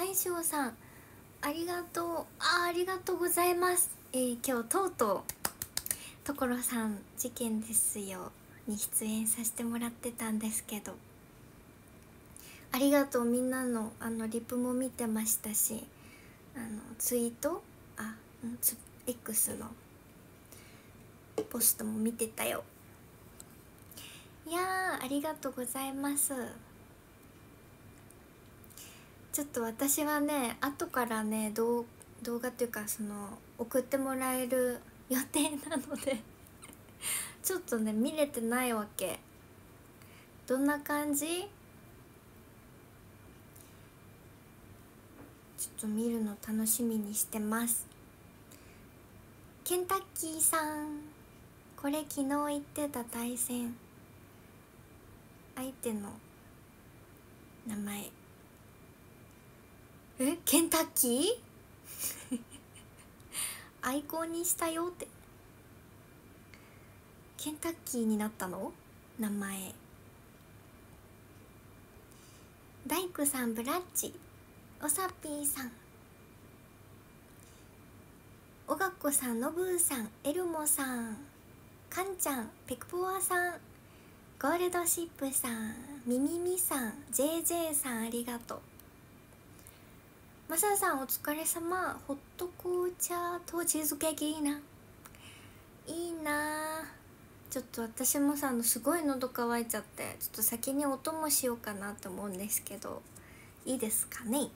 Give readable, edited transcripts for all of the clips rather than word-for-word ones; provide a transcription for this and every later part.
大将さんありがとう。ありがとうございます。今日とうとう所さん事件ですよに出演させてもらってたんですけど、ありがとう。みんなのリプも見てましたし、ツイートX のポストも見てたよ。いやー、ありがとうございます。ちょっと私はね、後からね動画っていうか送ってもらえる予定なのでちょっとね見れてないわけ。どんな感じ？ちょっと見るの楽しみにしてます。ケンタッキーさん、これ昨日言ってた対戦相手の名前ケンタッキーアイコンにしたよって。ケンタッキーになったの？名前。大工さん、ブラッチ、おさぴーさん、おがっこさん、のぶーさん、エルモさん、かんちゃん、ペクポワさん、ゴールドシップさん、ミミミさん、JJ さん、ありがとう。マサさんお疲れ様。ホット紅茶とチーズケーキいいな、いいな。ちょっと私もさすごい喉乾いちゃって、ちょっと先にお供しようかなと思うんですけど、いいですかね。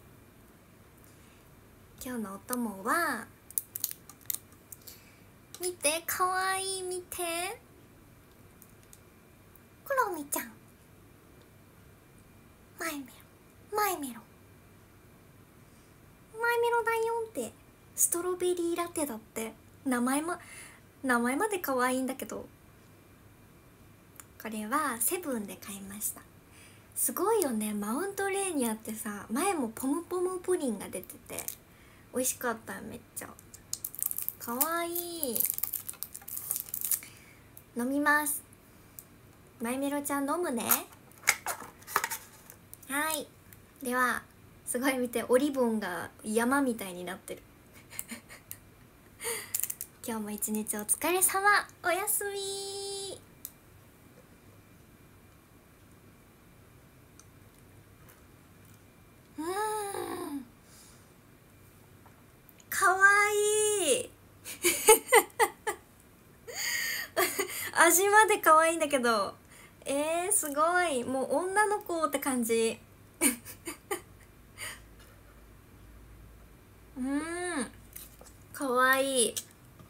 今日のお供は見て、かわいい、見て、クロミちゃん、前見ろ前見ろ前見ろだよって。ストロベリーラテだって。名前まで可愛いんだけど、これはセブンで買いました。すごいよね。マウントレーニアってさ、前もポムポムプリンが出てて美味しかった。めっちゃかわいい。飲みます。マイメロちゃん飲むね。はい、では。すごい見て、オリボンが山みたいになってる今日も一日お疲れ様。おやすみ。かわいい味まで可愛いんだけど、すごい。もう女の子って感じかわいい。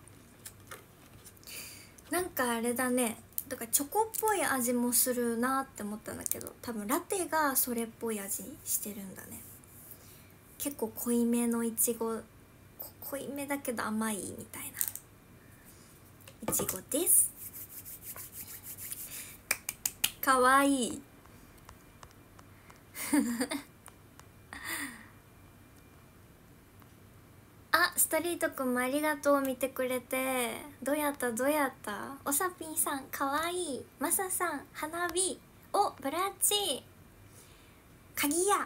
なんかあれだね、だからチョコっぽい味もするなって思ったんだけど、多分ラテがそれっぽい味してるんだね。結構濃いめのいちご、濃いめだけど甘いみたいないちごです。かわいいストリートくんもありがとう。見てくれて。どうやったおさぴんさんかわいい。まささん花火。お、ブラッチ、鍵屋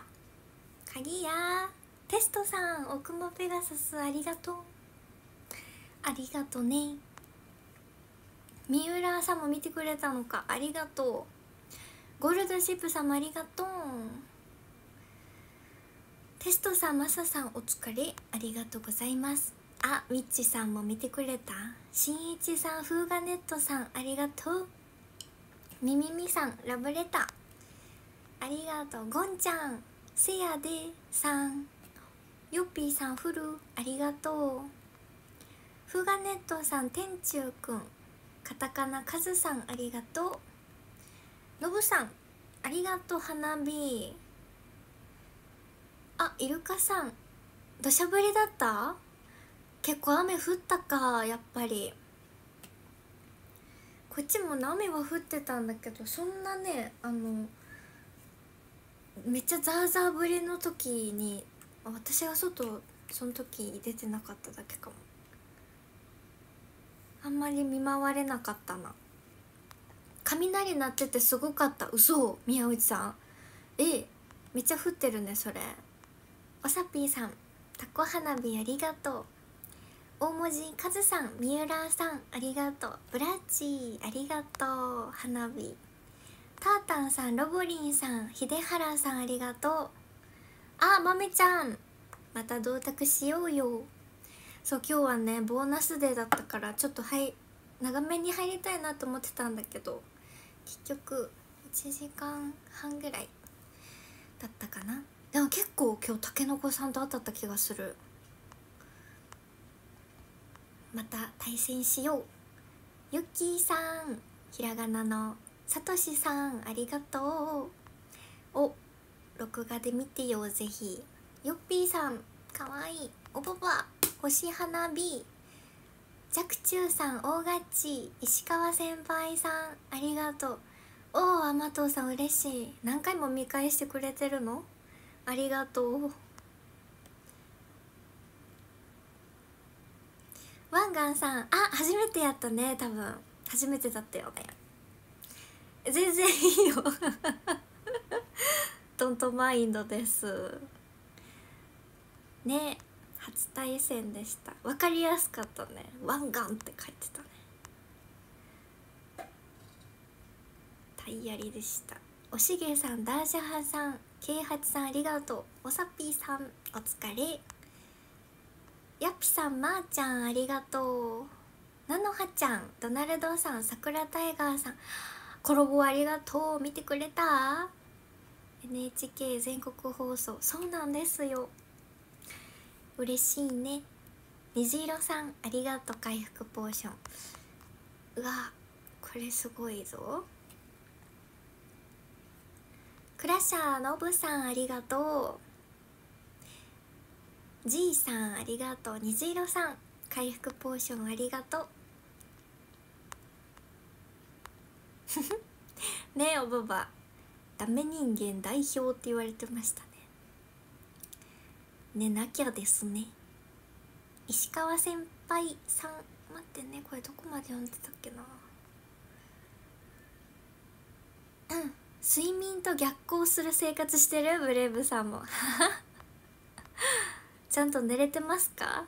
テストさん、奥もペガサス、ありがとう。ありがとね。三浦さんも見てくれたのか、ありがとう。ゴールドシップさんもありがとう。テストさん、マサさんお疲れ、ありがとうございます。ミッチさんも見てくれた。しんいちさん、フーガネットさんありがとう。みみみさん、ラブレターありがとう。ゴンちゃん、せやでさん、ヨッピーさん、フルありがとう。フーガネットさん、天中くん、カタカナカズさんありがとう。のぶさんありがとう。花火。イルカさん、土砂降りだった？結構雨降ったか。やっぱりこっちも雨は降ってたんだけど、そんなねめっちゃザーザー降りの時に私が外その時出てなかっただけかも。あんまり見舞われなかったな。雷鳴っててすごかった。嘘、宮内さん。めっちゃ降ってるねそれ。 おさぴーさんタコ花火ありがとう。大文字カズさん、三浦さんありがとう。ブラッチありがとう。花火タータンさん、ロボリンさん、秀原さんありがとう。あ、まめちゃんまた同卓しようよ。そう、今日はねボーナスデーだったからちょっと長めに入りたいなと思ってたんだけど、結局1時間半ぐらいだったかな。でも結構今日たけのこさんと当たった気がする。また対戦しよう。ゆっきーさん、ひらがなのさとしさんありがとう。お、録画で見てよぜひ。よっぴーさんかわいい。おばば星花火、若冲さん大勝ち、石川先輩さんありがとう。おお、甘党さん嬉しい。何回も見返してくれてるのありがとう。ワンガンさん、あ、初めてやったね。多分初めてだったよね。全然いいよトントマインドですね。初対戦でした。分かりやすかったね。ワンガンって書いてたね。タイヤリでした。おしげさん、ダージャハさん、ケイハチさんありがとう。おさぴーさんお疲れ。やっぴさん、まーちゃんありがとう。なのはちゃん、ドナルドさん、さくらタイガーさん、コラボありがとう。見てくれた？ NHK 全国放送。そうなんですよ、嬉しいね。虹色さんありがとう。回復ポーション。うわ、これすごいぞ。クラッシャーのぶさんありがとう。 G さんありがとう。虹色さん回復ポーションありがとうねえ、おばばダメ人間代表って言われてましたね。ね、なきゃですね。石川先輩さん、待ってね、これどこまで読んでたっけな。睡眠と逆行する生活してるブレイブさんもちゃんと寝れてますか？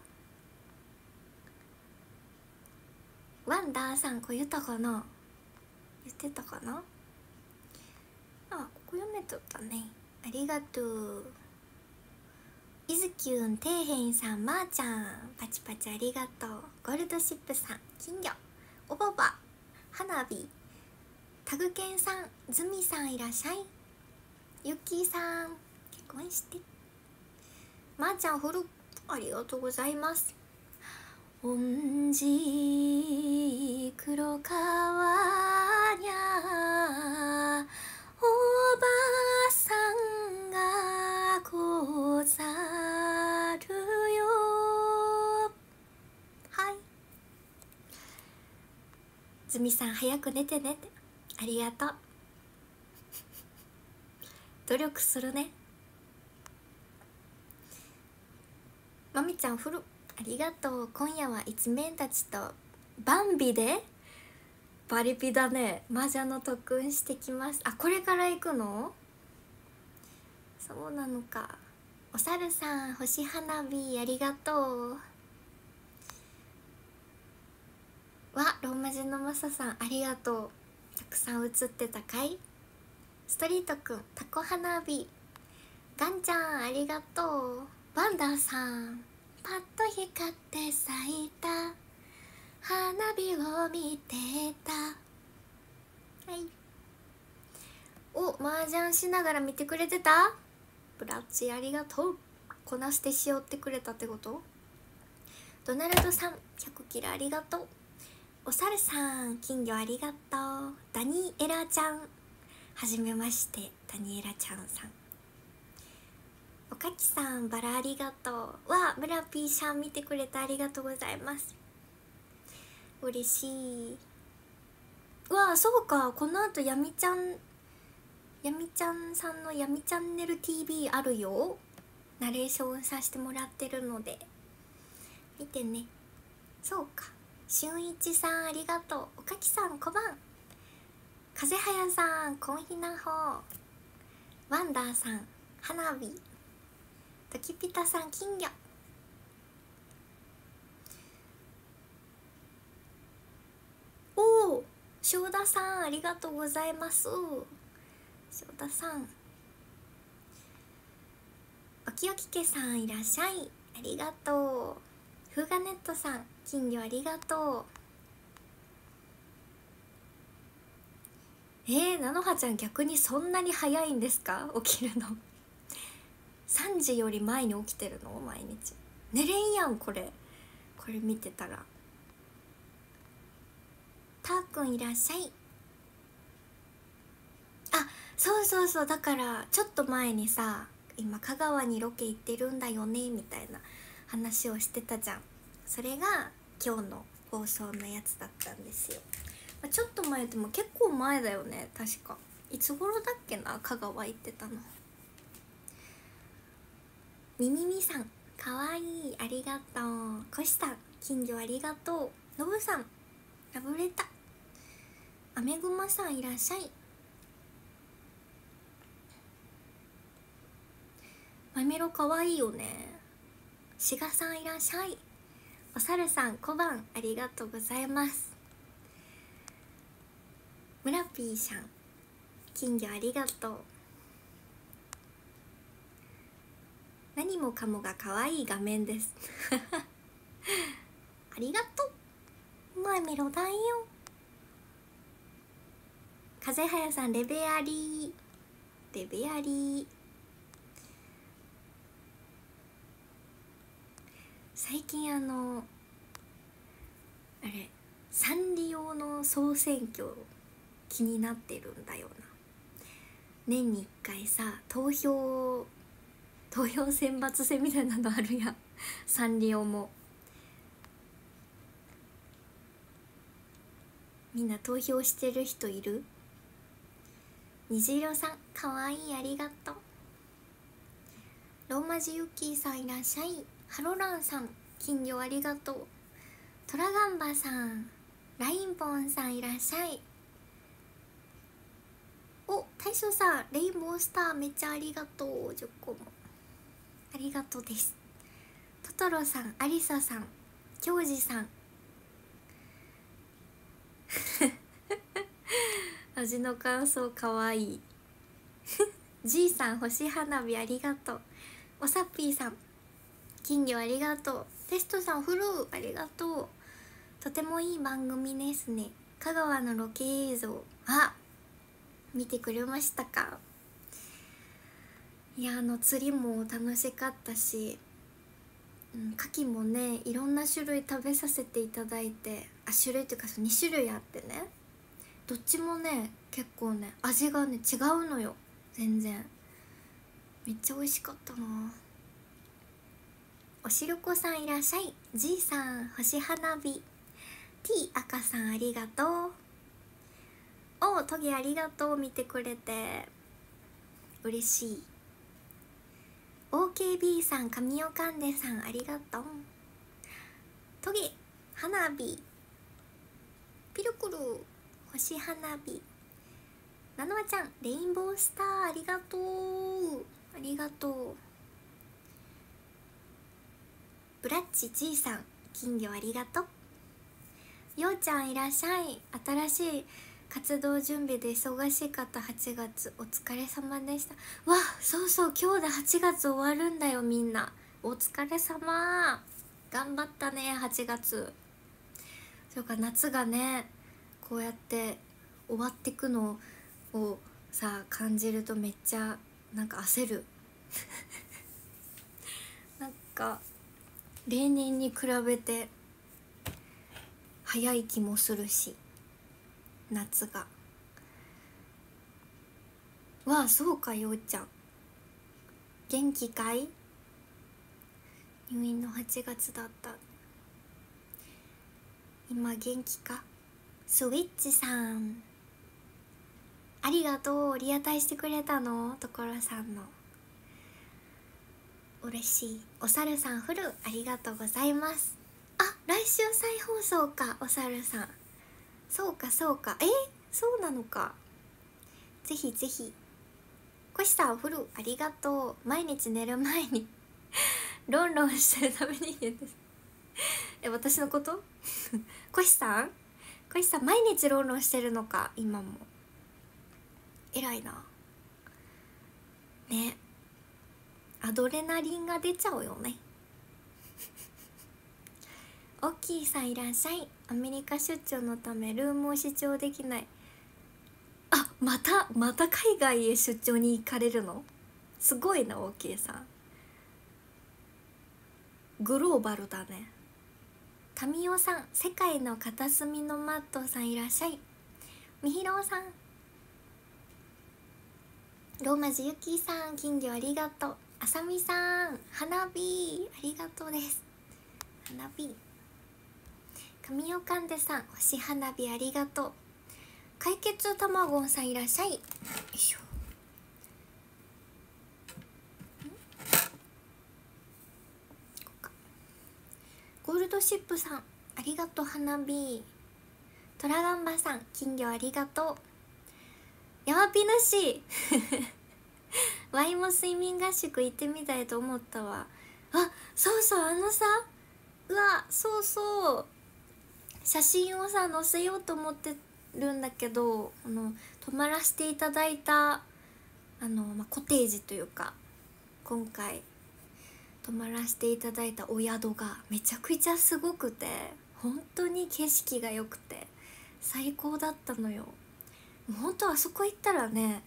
ワンダーさん、これ言ったかな、言ってたかな。あ、ここ読めとったね。ありがとう。いずきゅん、ていへんさん、まーちゃんパチパチありがとう。ゴールドシップさん、金魚、おばば、花火、タグケンさん、ズミさんいらっしゃい。ゆっきーさん結婚して。まーちゃんフルありがとうございます。恩じ黒川にゃおばさんがござるよ。はい、ズミさん早く寝てねって。ありがとう努力するね。まみちゃんフルありがとう。今夜は一面たちとバンビでバリピだね。麻雀の特訓してきます。あ、これから行くの？そうなのか。おさるさん、星花火ありがとう。わ、ローマ字のマサさんありがとう。たくさん映ってたかい。ストリートくん、タコ花火、ガンちゃんありがとう。ワンダーさん、パッと光って咲いた花火を見てた。はい。お、麻雀しながら見てくれてた？ブラッチありがとう。こなしてしおってくれたってこと？ドナルドさん、100キロありがとう。おさるさん、金魚ありがとう。ダニエラちゃん、はじめまして。ダニエラちゃんさん。おかきさん、バラありがとう。わ、村ピーさん見てくれてありがとうございます。嬉しい。うわ、そうか、この後やみちゃんさんのやみチャンネル TV あるよ。ナレーションさせてもらってるので見てね。そうか、しゅんいちさんありがとう。おかきさん、こばん。風早さん、こんひなほ。ワンダーさん、花火。 パキピタさん金魚。おお、正田さんありがとうございます。正田さん、おきおきけさんいらっしゃい、ありがとう。フーガネットさん金魚ありがとう。なのはちゃん逆にそんなに早いんですか、起きるの3時より前に起きてるの毎日。寝れんやんこれ見てたら。たーくんいらっしゃい。あ、そうそうそう、だからちょっと前にさ、今香川にロケ行ってるんだよねみたいな話をしてたじゃん。それが今日の放送のやつだったんですよ。ちょっと前でも結構前だよね、確か。いつ頃だっけな、香川行ってたの。みみみさんかわいい、ありがとう。こしさん金魚ありがとう。のぶさんラブレタ。あめぐまさんいらっしゃい。まみろかわいいよね。しがさんいらっしゃい。おさるさん小判ありがとうございます。むらぴーさん金魚ありがとう。何もかもが可愛い画面ですありがとう。まみろだよ。風はやさんレベアリー、レベアリー。最近あれサンリオの総選挙気になってるんだよな。年に1回さ、投票選抜戦みたいなのあるやんサンリオも。みんな投票してる人いる？虹色さんかわいい、ありがとう。ローマ字ユッキーさんいらっしゃい。ハロランさん金魚ありがとう。トラガンバさん、ラインポンさんいらっしゃい。お、大将さんレインボースターめっちゃありがとう。10個もありがとうです。トトロさん、アリサさん、京二さん味の感想かわいいG さん星花火ありがとう。おさっぴーさん金魚ありがとう。テストさんフルーありがとう。とてもいい番組ですね。香川のロケ映像、あ、見てくれましたか？いや、釣りも楽しかったし、牡蠣もねいろんな種類食べさせていただいて、種類っていうか2種類あってね、どっちもね結構ね味がね違うのよ、全然。めっちゃ美味しかったな。おしるこさんいらっしゃい。 G さん星花火。 T 赤さんありがとう。おトゲありがとう、見てくれて嬉しい。 OKB さん神尾かんでさんありがとう。トゲ花火、ピルクル星花火。なのわちゃんレインボースターありがとう、ありがとう。ブラッチ G さん金魚ありがとう。ようちゃんいらっしゃい。新しい活動準備で忙しかった8月お疲れ様でした。わ、そうそう、今日で8月終わるんだよ。みんなお疲れ様、頑張ったね8月。そうか、夏がねこうやって終わってくのをさ感じるとめっちゃなんか焦るなんか例年に比べて早い気もするし、夏が。わあ、そうか、ようちゃん元気かい？入院の8月だった。今元気か？スイッチさんありがとう。リアタイしてくれたの？所さんの嬉しい。おさるさんフルありがとうございます。あ、来週再放送か、おさるさん。そうかそうか、そうなのか。ぜひぜひ。こしさんフルありがとう。毎日寝る前にロンロンしてるために言って私のことコシさん毎日ロンロンしてるのか今も。偉いなね。アドレナリンが出ちゃうよね。オッキーさんいらっしゃい。アメリカ出張のためルームを視聴できない。あ、また海外へ出張に行かれるの？すごいなオッキーさん、グローバルだね。神尾さん、世界の片隅のマットさんいらっしゃい。みひろうさん、ローマ字ゆきさん、金魚ありがとう。あさみさん、花火ありがとうです。花火。神尾かんでさん、星花火ありがとう。解決たまごんさんいらっしゃい。よいしょ。ゴールドシップさんありがとう。花火。トラガンバさん、金魚ありがとう。山ピ主ワイも睡眠合宿行ってみたいと思ったわ。あ、そうそう、あのさ、うわ、そうそう、写真をさ載せようと思ってるんだけど、泊まらせていただいたコテージというか、今回泊まらせていただいたお宿がめちゃくちゃすごくて、本当に景色が良くて最高だったのよ。本当あそこ行ったらね、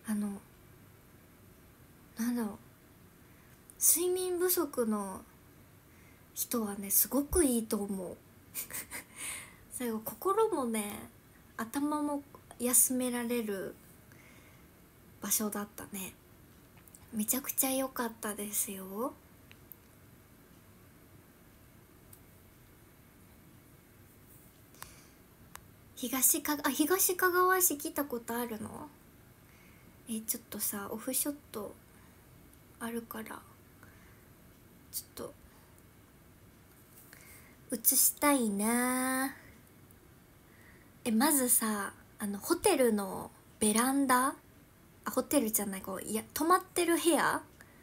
なんだろう、睡眠不足の人はねすごくいいと思う最後心もね頭も休められる場所だったね。めちゃくちゃ良かったですよ。東かがわ市来たことあるの？ちょっとさオフショットあるからちょっと写したいな。まずさ、ホテルのベランダ、ホテルじゃない、泊まってる部屋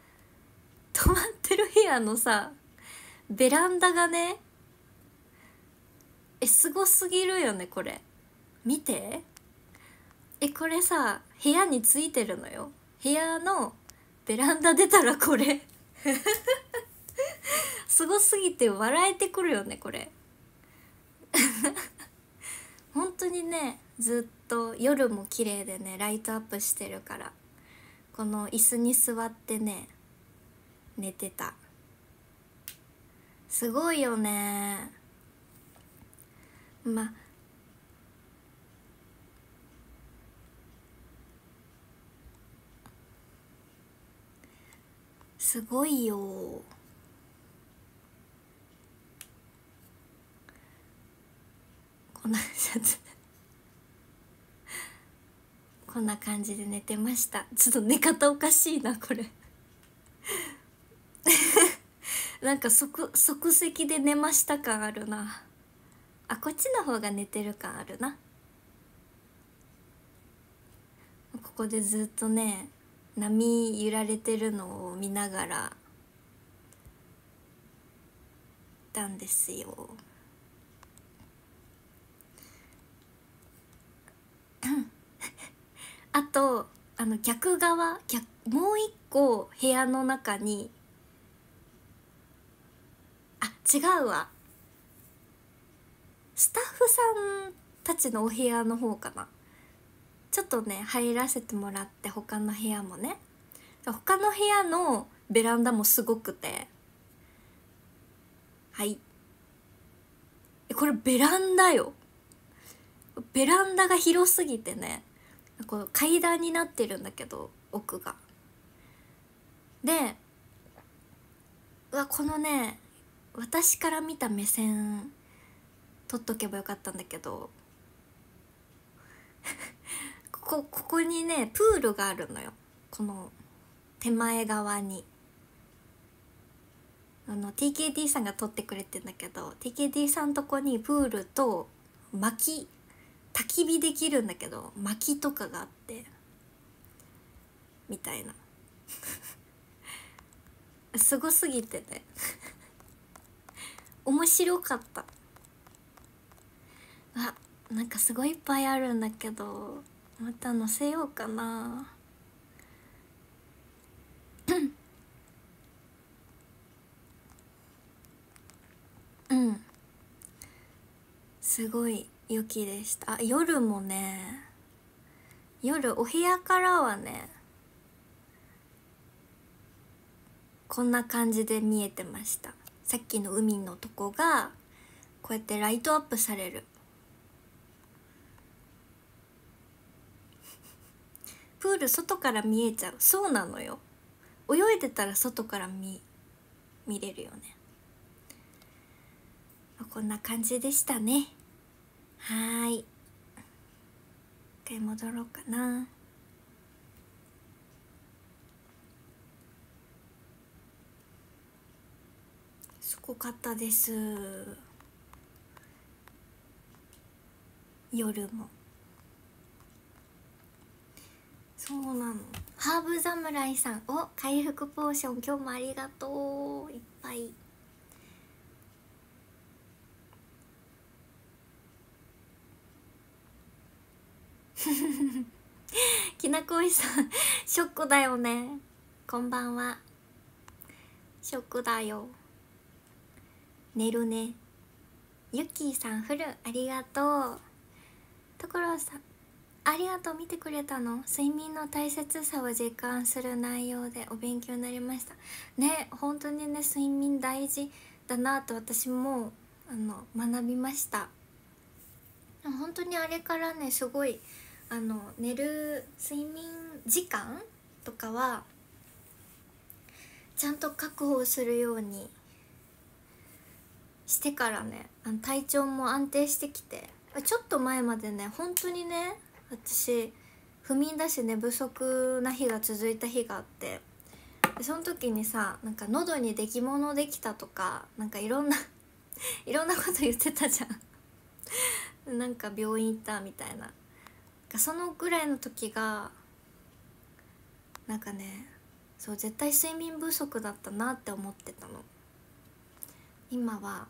のさベランダがね、すごすぎるよね。これ見て、これさ部屋についてるのよ。部屋のベランダ出たらこれすごすぎて笑えてくるよねこれ本当にね、ずっと夜も綺麗でねライトアップしてるから、この椅子に座ってね寝てた。すごいよね。すごいよ。こんなシャツこんな感じで寝てました。ちょっと寝方おかしいなこれなんか即席で寝ました感あるな。こっちの方が寝てる感あるな。ここでずっとね波揺られてるのを見ながらたんですよあと逆側、もう一個部屋の中に、違うわ、スタッフさんたちのお部屋の方かな。ちょっとね入らせてもらって、他の部屋もね、他の部屋のベランダもすごくて、はい、これベランダよ。ベランダが広すぎてね、こう階段になってるんだけど奥が。でこのね私から見た目線撮っとけばよかったんだけどここにねプールがあるのよ。この手前側にTKD さんが撮ってくれてんだけど、 TKD さんとこにプールと焚き火できるんだけど薪とかがあってみたいなすごすぎてね面白かった。あ、なんかすごいいっぱいあるんだけど、また載せようかなうん、すごい良きでした。あ、夜もね、夜お部屋からはねこんな感じで見えてました。さっきの海のとこがこうやってライトアップされる。プール外から見えちゃう。そうなのよ、泳いでたら外から見れるよね。こんな感じでしたね。はーい、一回戻ろうかな。すごかったです、夜も。そうなの。ハーブ侍さん、お、回復ポーション今日もありがとう。いっぱい。きなこいさんショックだよね。こんばんは。ショックだよ。寝るね。ゆっきーさん、フルありがとう。ところさん、ありがとう。見てくれたの。睡眠の大切さを実感する内容でお勉強になりましたね。本当にね、睡眠大事だなと私も学びました。本当にあれからね、すごい寝る睡眠時間とかはちゃんと確保するようにしてからね、体調も安定してきて。ちょっと前までね、本当にね、私不眠だし寝不足な日が続いた日があって、その時にさ、なんか喉に出来物できたとか、なんかいろんないろんなこと言ってたじゃんなんか病院行ったみたいな。そのぐらいの時がなんかね、そう、絶対睡眠不足だったなって思ってたの。今は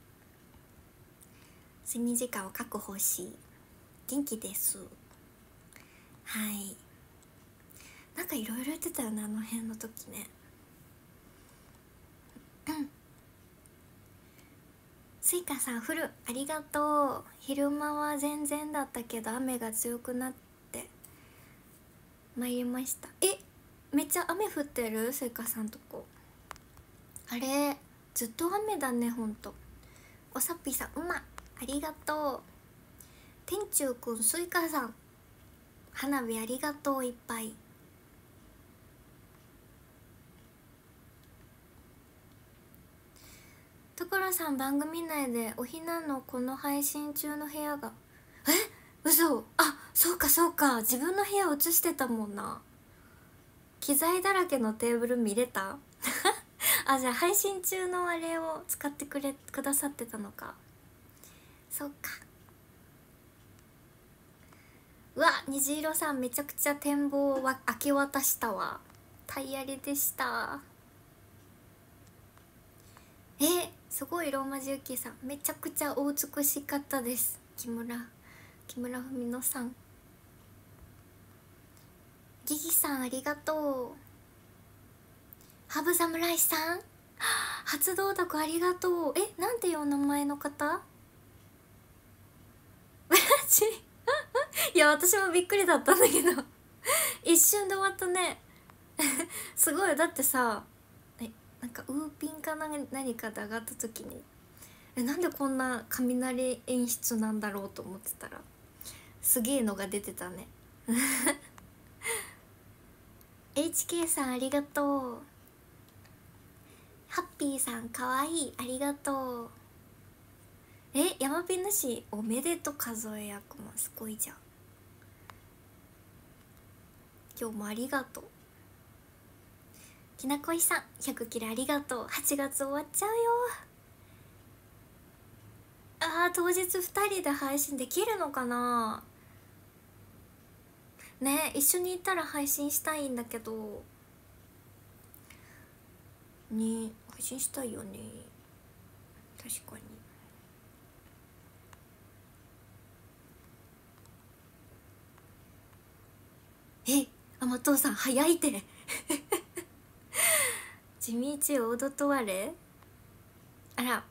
睡眠時間を確保し元気です。はい、なんかいろいろ言ってたよね、あの辺の時ね。スイカさん、フルありがとう。昼間は全然だったけど雨が強くなって参りました。めっちゃ雨降ってる？スイカさんとこ。あれ、ずっと雨だね、ほんと。おさっぴさん、ありがとう。天中くん、スイカさん、花火ありがとう。いっぱい。所さん、番組内でおひなのこの配信中の部屋が、嘘。そうかそうか、自分の部屋映してたもんな。機材だらけのテーブル見れたじゃあ配信中のあれを使ってくださってたのか。そうか。うわ、虹色さん、めちゃくちゃ展望を明け渡したわ。タイヤリでした。すごい。ローマ字ゆきさん、めちゃくちゃお美しかったです。木村文乃さん。ギギさん、ありがとう。ハブ侍さん、初動読ありがとう。なんていうお名前の方マジいや、私もびっくりだったんだけど一瞬で終わったねすごい。だってさ、なんかウーピンか何かで上がった時になんでこんな雷演出なんだろうと思ってたら、すげえのが出てたねHK さん、ありがとう。ハッピーさん、かわいい、ありがとう。山ピンなしおめでとう。数え役もすごいじゃん。今日もありがとう。きなこいさん、100キロありがとう。8月終わっちゃうよ。当日2人で配信できるのかなね。一緒にいたら配信したいんだけど、 ね、配信したいよね。確かに。甘党さん早いて地道オードトワレ、あら、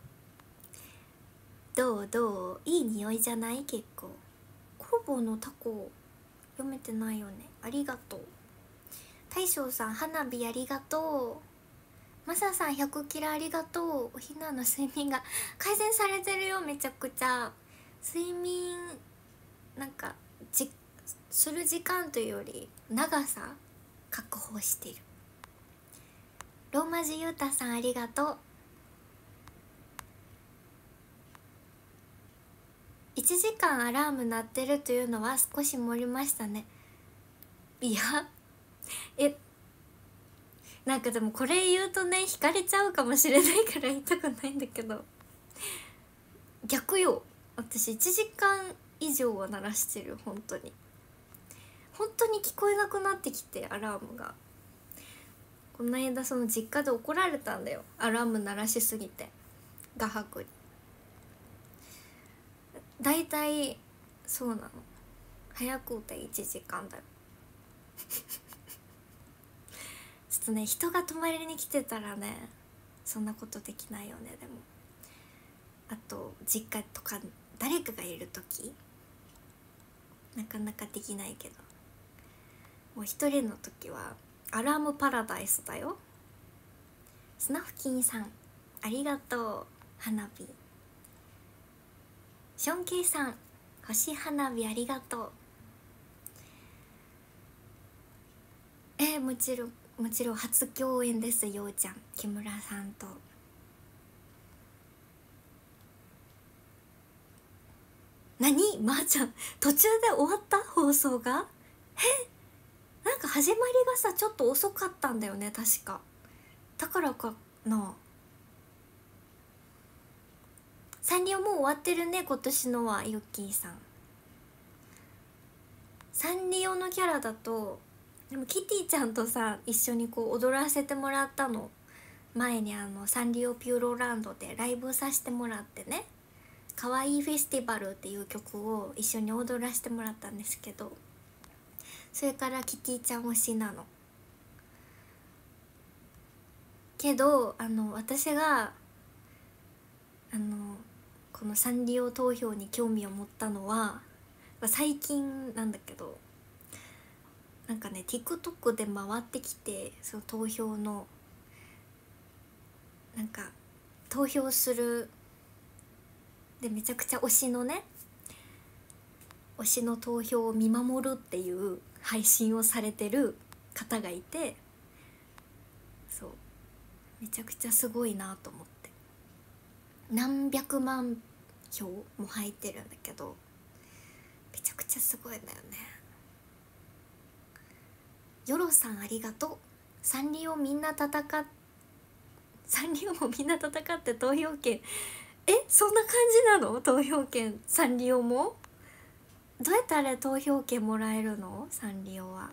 どういい匂いじゃない？結構工房のタコ読めてないよね。ありがとう。大将さん花火ありがとう。マサさん100キラありがとう。おひなの睡眠が改善されてるよ。めちゃくちゃ睡眠なんかする時間というより長さ確保してる。ローマ字ゆうたさんありがとう。1時間アラーム鳴ってるというのは少し盛りましたね。いやなんかでもこれ言うとね惹かれちゃうかもしれないから言いたくないんだけど、逆よ。私1時間以上は鳴らしてる。本当に聞こえなくなってきて、アラームが。この間その実家で怒られたんだよ、アラーム鳴らしすぎて。画伯にだいたいそうなの。早くて1時間だよちょっとね、人が泊まりに来てたらねそんなことできないよね。でもあと実家とか誰かがいる時なかなかできないけど、もう一人の時はアラームパラダイスだよ。スナフキンさんありがとう。花火。ションケイさん星花火ありがとう。もちろん初共演です。ようちゃん木村さんと。何まー、ちゃん途中で終わった放送が？なんか始まりがさちょっと遅かったんだよね確か。だからかな。サンリオもう終わってるね今年のは。ユッキーさんサンリオのキャラだと、でもキティちゃんとさ一緒にこう踊らせてもらったの。前にサンリオピューロランドでライブさせてもらってね、かわいいフェスティバルっていう曲を一緒に踊らせてもらったんですけど、それからキティちゃん推しなの。けど私がこのサンリオ投票に興味を持ったのは最近なんだけど、なんかね TikTok で回ってきて、その投票のなんか投票するでめちゃくちゃ推しの投票を見守るっていう配信をされてる方がいて、そうめちゃくちゃすごいなと思って。何百万票も入ってるんだけどめちゃくちゃすごいんだよね。ヨロさんありがとう。サンリオもみんな戦って投票権、そんな感じなの？投票権サンリオもどうやってあれ投票権もらえるの？サンリオは。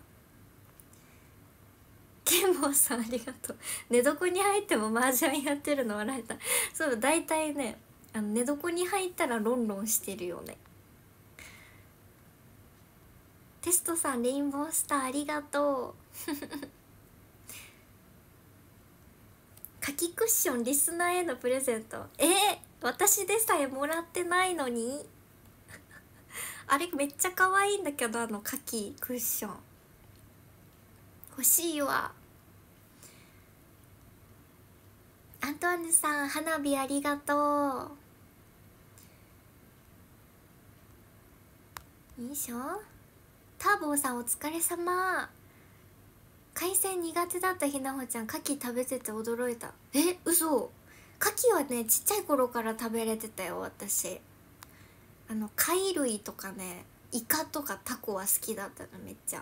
ケンボーさんありがとう。寝床に入っても麻雀やってるの笑えた。そう大体ね寝床に入ったらロンロンしてるよね。テストさんレインボースターありがとう柿クッションリスナーへのプレゼント。私でさえもらってないのにあれめっちゃ可愛いんだけど、柿クッション欲しいわ。アントワネさん花火ありがとう。よいしょ。ターボーさんお疲れ様。海鮮苦手だったひなほちゃん牡蠣食べてて驚いた。嘘。牡蠣はねちっちゃい頃から食べれてたよ私。貝類とかねイカとかタコは好きだったのめっちゃ。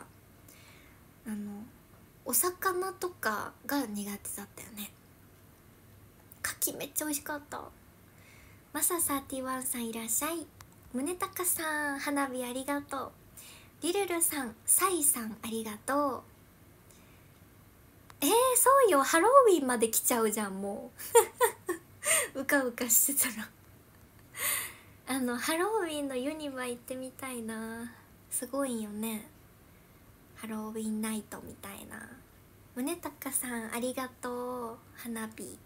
お魚とかが苦手だったよね。牡蠣めっちゃ美味しかった。マサ31さんいらっしゃい。宗隆さん花火ありがとう。リルルさんサイさんありがとう。 そうよ、ハロウィンまで来ちゃうじゃんもううかうかしてたらハロウィンのユニバ行ってみたいな。すごいよね、ハロウィンナイトみたいな。宗隆さんありがとう。花火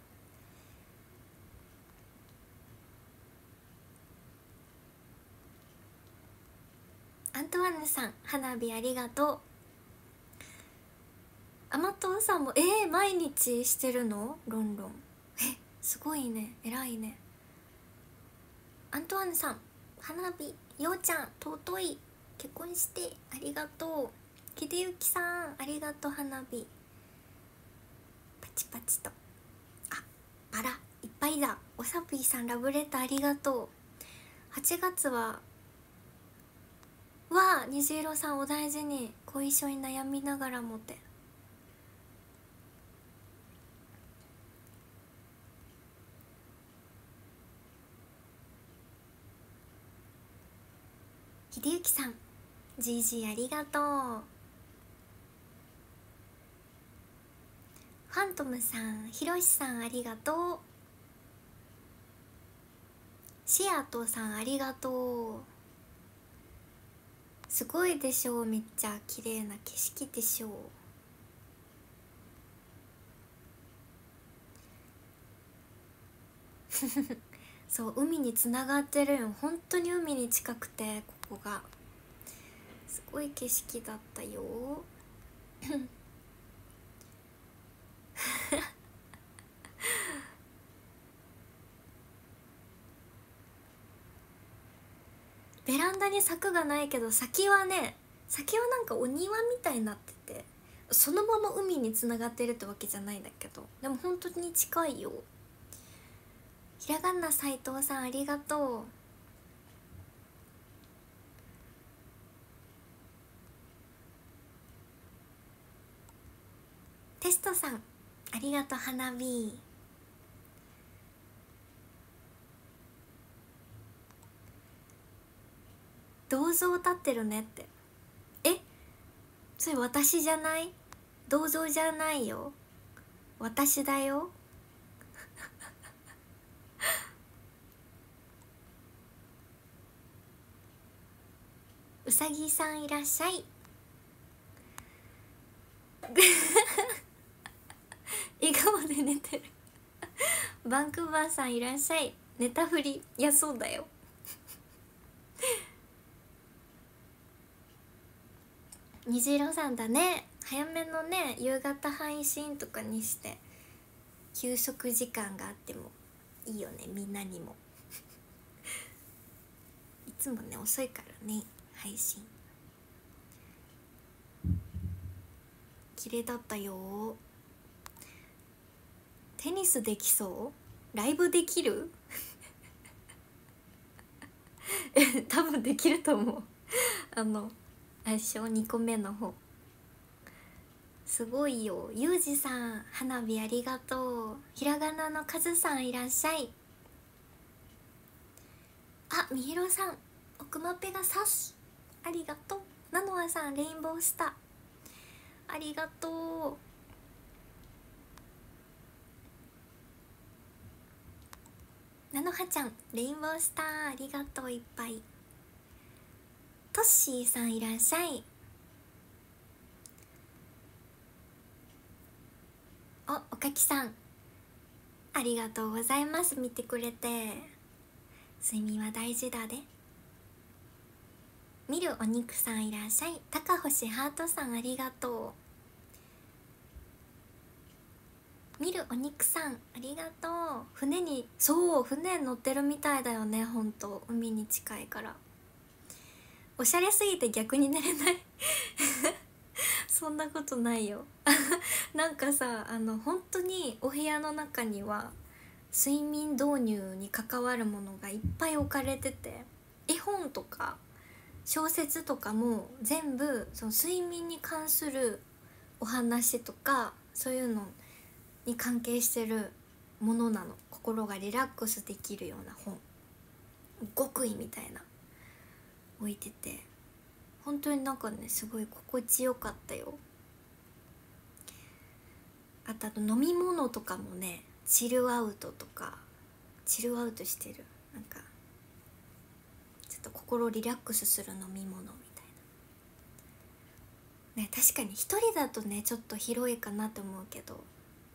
アントワンヌさん花火ありがとう。アマトさんも毎日してるの？ロンロンすごいね、偉いね。アントワンヌさん花火、ようちゃん尊い結婚してありがとう。秀幸さんありがとう。花火パチパチと、あ、バラいっぱいだ。おさぴーさんラブレターありがとう。8月は虹色さんお大事に。後遺症に悩みながらもて。秀幸さん GG ありがとう。ファントムさん、ひろしさんありがとう。シアトさんありがとう。すごいでしょう、めっちゃ綺麗な景色でしょう。そう、海につながってるよ。本当に海に近くて、ここがすごい景色だったよ。ベランダに柵がないけど、先はなんかお庭みたいになってて、そのまま海につながってるってわけじゃないんだけど、でも本当に近いよ。ひらがな斉藤さんありがとう。テストさんありがとう。花火銅像立ってるねって。それ私じゃない？銅像じゃないよ、私だよ。うさぎさんいらっしゃい。笑顔で寝てる。バンクーバーさんいらっしゃい。寝たふり。いやそうだよ。虹色さんだね。早めのね、夕方配信とかにして休息時間があってもいいよね、みんなにも。いつもね遅いからね配信。綺麗だったよ。テニスできそう？ライブできる？多分できると思う。あれでしょ、2個目の方。すごいよ。ゆうじさん花火ありがとう。ひらがなのかずさんいらっしゃい。あ、みひろさん奥まペガサスありがとう。なのあさんレインボースターありがとう。なのはちゃんレインボースターありがとう。いっぱい。トッシーさんいらっしゃい。おかきさんありがとうございます。見てくれて。睡眠は大事だで。見るお肉さんいらっしゃい。高星ハートさんありがとう。見るお肉さんありがとう。船に乗ってるみたいだよね。ほんと海に近いからおしゃれすぎて逆に寝れない。そんなことないよ。なんかさ、本当にお部屋の中には睡眠導入に関わるものがいっぱい置かれてて、絵本とか小説とかも全部その睡眠に関するお話とか、そういうのに関係してるものなの。心がリラックスできるような本、極意みたいな置いてて、本当になんかねすごい心地よかったよ。 あと飲み物とかもね、チルアウトとか、チルアウトしてる、なんかちょっと心リラックスする飲み物みたいなね。確かに一人だとねちょっと広いかなと思うけど、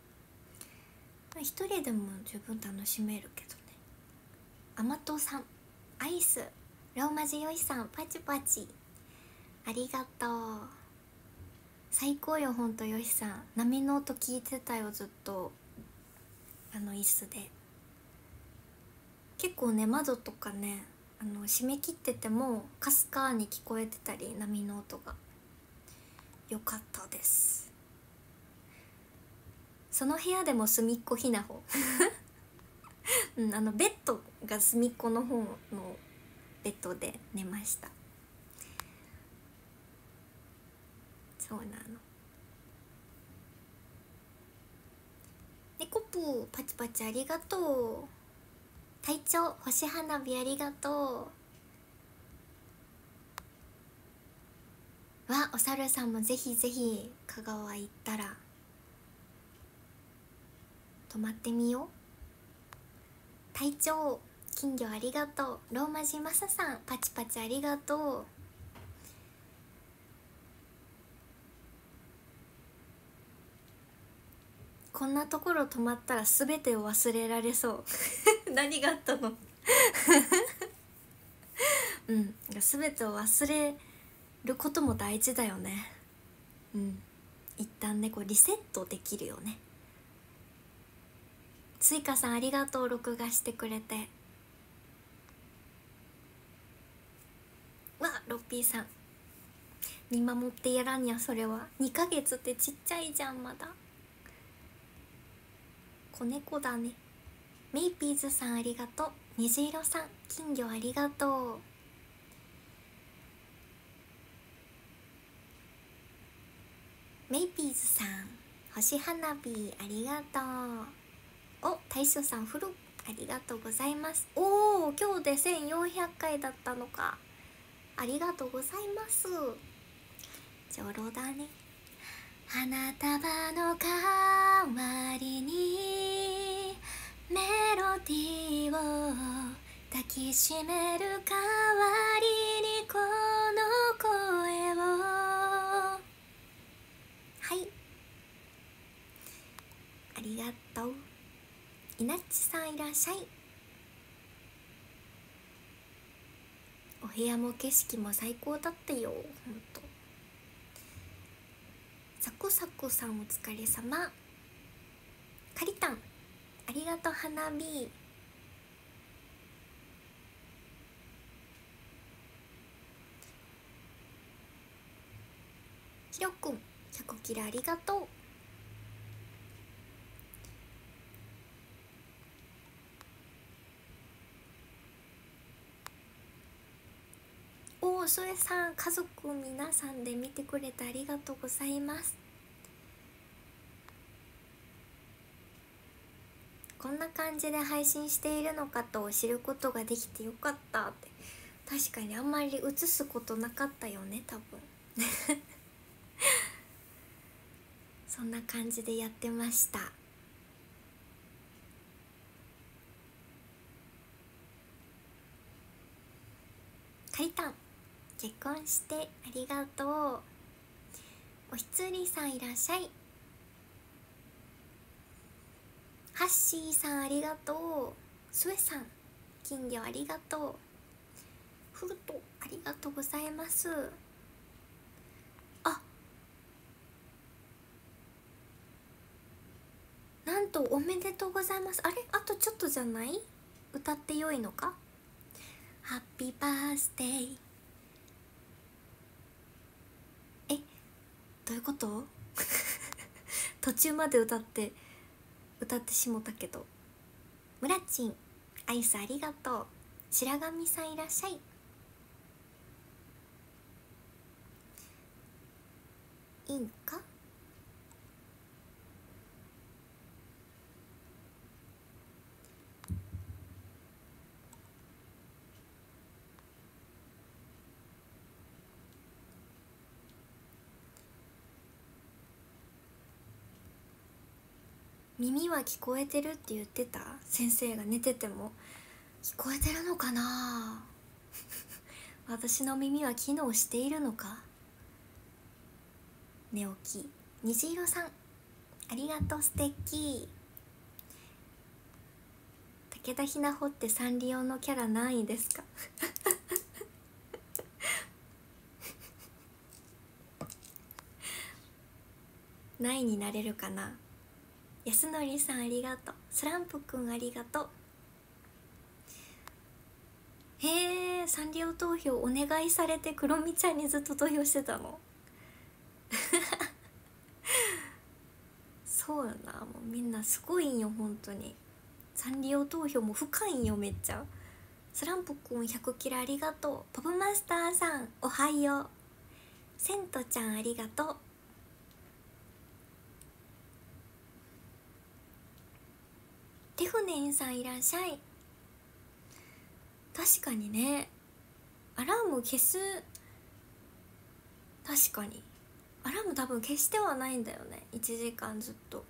一人でも十分楽しめるけどね。甘党さん、アイス、ローマ字よしさん、パチパチありがとう。最高よほんと。よしさん、波の音聞いてたよ、ずっと椅子で。結構ね、窓とかね閉め切っててもかすかに聞こえてたり、波の音が良かったです。その部屋でも隅っこひなほうん、ベッドが隅っこの方のベッドで寝ました。そうなの。猫プーパチパチありがとう。隊長星花火ありがとう。わ、お猿さんもぜひぜひ香川行ったら泊まってみよう。隊長金魚ありがとう。ローマ字マサさんパチパチありがとう。こんなところ泊まったら全てを忘れられそう何があったのうん、全てを忘れることも大事だよね。うん、一旦ねこうリセットできるよね。スイカさんありがとう、録画してくれて。わ、ロッピーさん見守ってやらんや。それは2ヶ月ってちっちゃいじゃん、まだ子猫だね。メイピーズさんありがとう。虹色さん金魚ありがとう。メイピーズさん星花火ありがとう。お、大将さんフルありがとうございます。おお、今日で1400回だったのか。ありがとうございます。ちょろだね。花束の代わりにメロディーを抱きしめる代わりにこの声を。はい、ありがとう。いなっちさんいらっしゃい。お部屋も景色も最高だったよ、ほんと。サコサコさんお疲れ様。カリタンありがとう。花火ひろくん100キラありがとう。おお、それさん家族皆さんで見てくれてありがとうございます。こんな感じで配信しているのかと知ることができてよかったって。確かにあんまり映すことなかったよね、多分そんな感じでやってました。カイタン結婚してありがとう。おひつりさんいらっしゃい。ハッシーさんありがとう。スエさん金魚ありがとう。フルトありがとうございます。あ、なんとおめでとうございます。あれ、あとちょっとじゃない？歌ってよいのか？ハッピーバースデー。え、どういうこと途中まで歌ってしもたけど。ムラチンアイスありがとう。白神さんいらっしゃい。いいのか？ 耳は聞こえてるって言ってた？先生が寝てても聞こえてるのかな私の耳は機能しているのか。寝起き虹色さんありがとう、素敵。武田ひなほってサンリオのキャラ何位ですか何位になれるかな。安則さんありがとう、スランプくんありがとう。へえ、サンリオ投票お願いされてクロミちゃんにずっと投票してたのそうよな、もうみんなすごいんよ本当に。サンリオ投票も深いんよめっちゃ。スランプくん100キラありがとう。パブマスターさんおはよう。セントちゃんありがとう。テフネンさんいらっしゃい。確かにね、アラーム消す、確かにアラーム多分消してはないんだよね、1時間ずっと。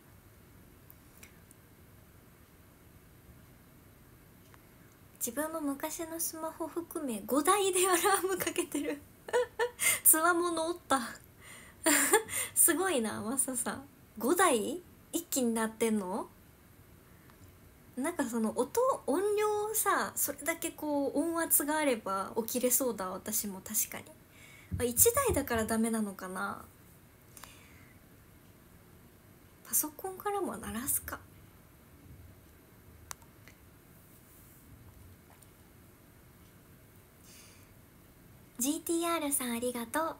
自分も昔のスマホ含め5台でアラームかけてるつわものおったすごいなマサさん、5台一気になってんの。なんかその音量さ、それだけこう音圧があれば起きれそうだ。私も確かに1台だからダメなのかな。パソコンからも鳴らすか。GTR さんありがとう。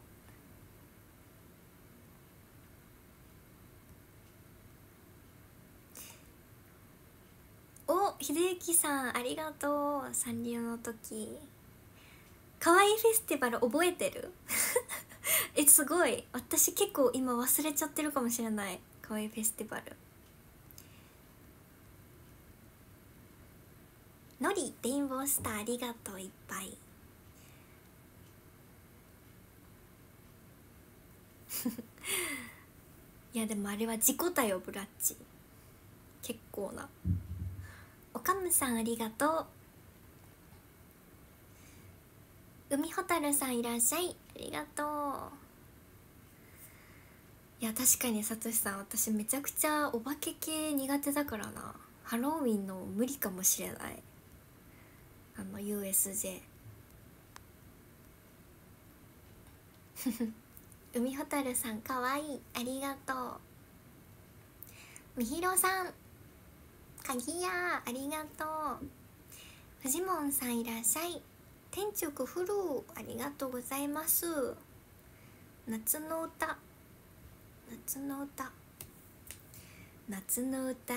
お、秀幸さんありがとう。サンリオの時かわいいフェスティバル覚えてるすごい、私結構今忘れちゃってるかもしれない。かわいいフェスティバル。のりレインボースターありがとう、いっぱいいやでもあれは事故だよブラッチ、結構な。おかむさんありがとう。海ほたるさんいらっしゃい、ありがとう。いや確かにさとしさん、私めちゃくちゃお化け系苦手だからな。ハロウィンの無理かもしれない。USJ 海ほたるさんかわいい、ありがとう。みひろさんかぎやありがとう。フジモンさんいらっしゃい。天竺フルありがとうございます。夏の歌、夏の歌、夏の歌。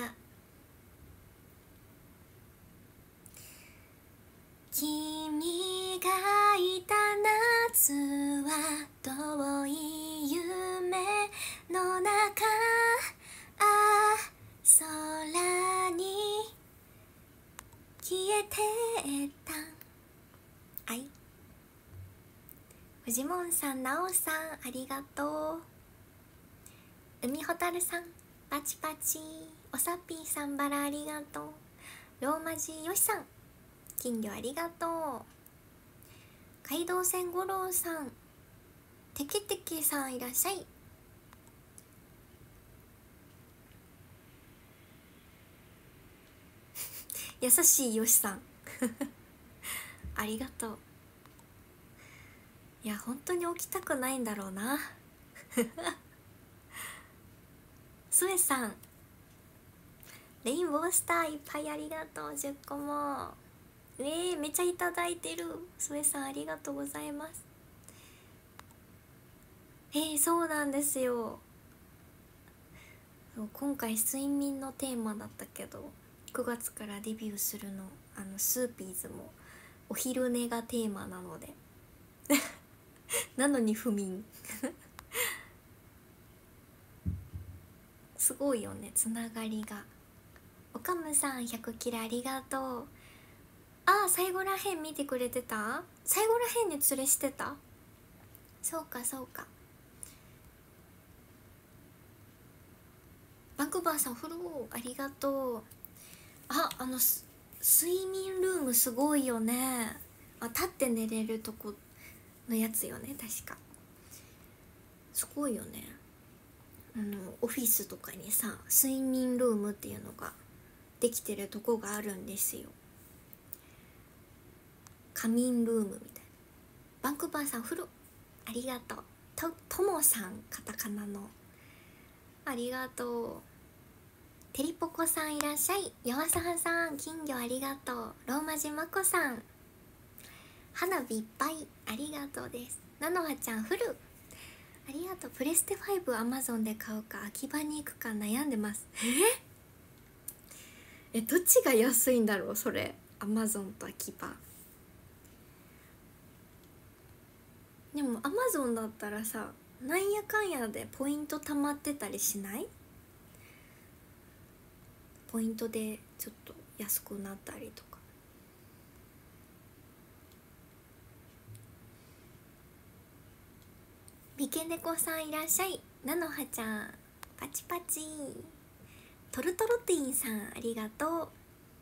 君がいた夏は遠い夢の中、ああ空に消えてた。はい、フジモンさん、なおさんありがとう。海ほたるさんパチパチ、おさっぴーさんバラありがとう。ローマ字よしさん金魚ありがとう。街道線五郎さん、てけてけさんいらっしゃい。優しいよしさんありがとう。いや本当に起きたくないんだろうなスエさんレインボースターいっぱいありがとう、10個も。めっちゃいただいてる。スエさんありがとうございます。そうなんですよ。そう今回睡眠のテーマだったけど、9月からデビューするのスーピーズもお昼寝がテーマなのでなのに不眠すごいよね、つながりが。おかむさん100キラありがとう。最後らへん見てくれてた。最後らへんに連れしてた。そうかそうか。 バンクーバーさんフローありがとう。睡眠ルームすごいよね。立って寝れるとこのやつよね、確か。すごいよね。オフィスとかにさ睡眠ルームっていうのができてるとこがあるんですよ。仮眠ルームみたいな。バンクーバーさんフローありがとう。ともさんカタカナのありがとう。てりぽこさんいらっしゃい。やわさはさん金魚ありがとう。ローマ字まこさん花火いっぱいありがとうです。なのはちゃんフルありがとう。プレステ5アマゾンで買うか秋葉に行くか悩んでます。どっちが安いんだろうそれ。アマゾンと秋葉。でもアマゾンだったらさなんやかんやでポイント貯まってたりしない？ポイントでちょっと安くなったりとか。三毛猫さんいらっしゃい。なのはちゃんパチパチ。トルトルティンさんありがとう。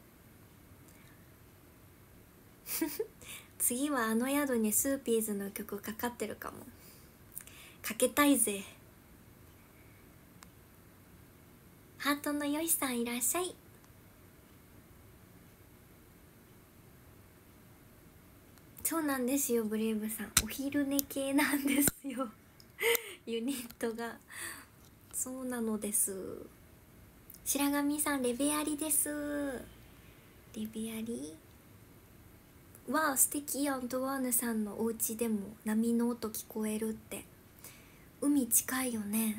次はあの宿にスーピーズの曲かかってるかも。かけたいぜ。ハートのよしさんいらっしゃい。そうなんですよ、ブレイブさんお昼寝系なんですよユニットが。そうなのです。白神さんレベアリです。レベアリわあ素敵。アントワーヌさんのお家でも波の音聞こえるって。海近いよね。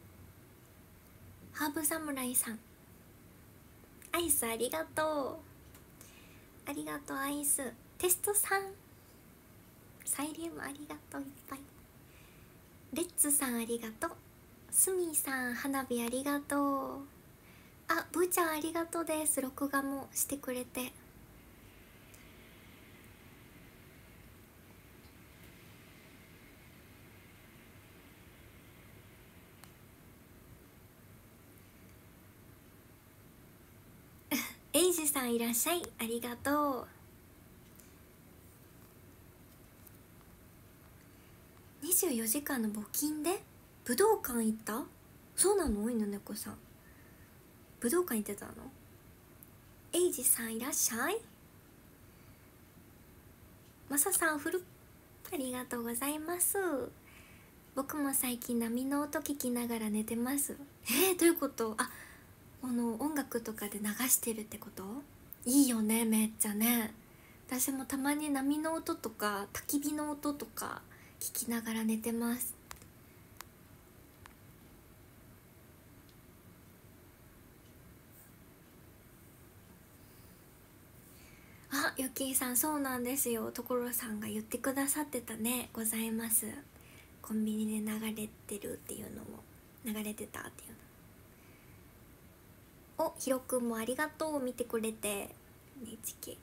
ハーブ侍さんアイスありがとう。ありがとうアイス。テストさんサイリウムありがとういっぱい。レッツさんありがとう。スミーさん花火ありがとう。ブーちゃんありがとうです。録画もしてくれて。エイジさんいらっしゃい。ありがとう。24時間の募金で武道館行った？そうなの？犬猫さん武道館行ってたの？エイジさんいらっしゃい。マサさんフルありがとうございます。僕も最近波の音聞きながら寝てます。どういうこと？この音楽とかで流してるってこと？いいよねめっちゃね。私もたまに波の音とか焚き火の音とか聞きながら寝てます。ゆきーさんそうなんですよ。所さんが言ってくださってたね。ございます。コンビニで流れてるっていうのも流れてたっていうの。ひろくんもありがとう。見てくれて NHK。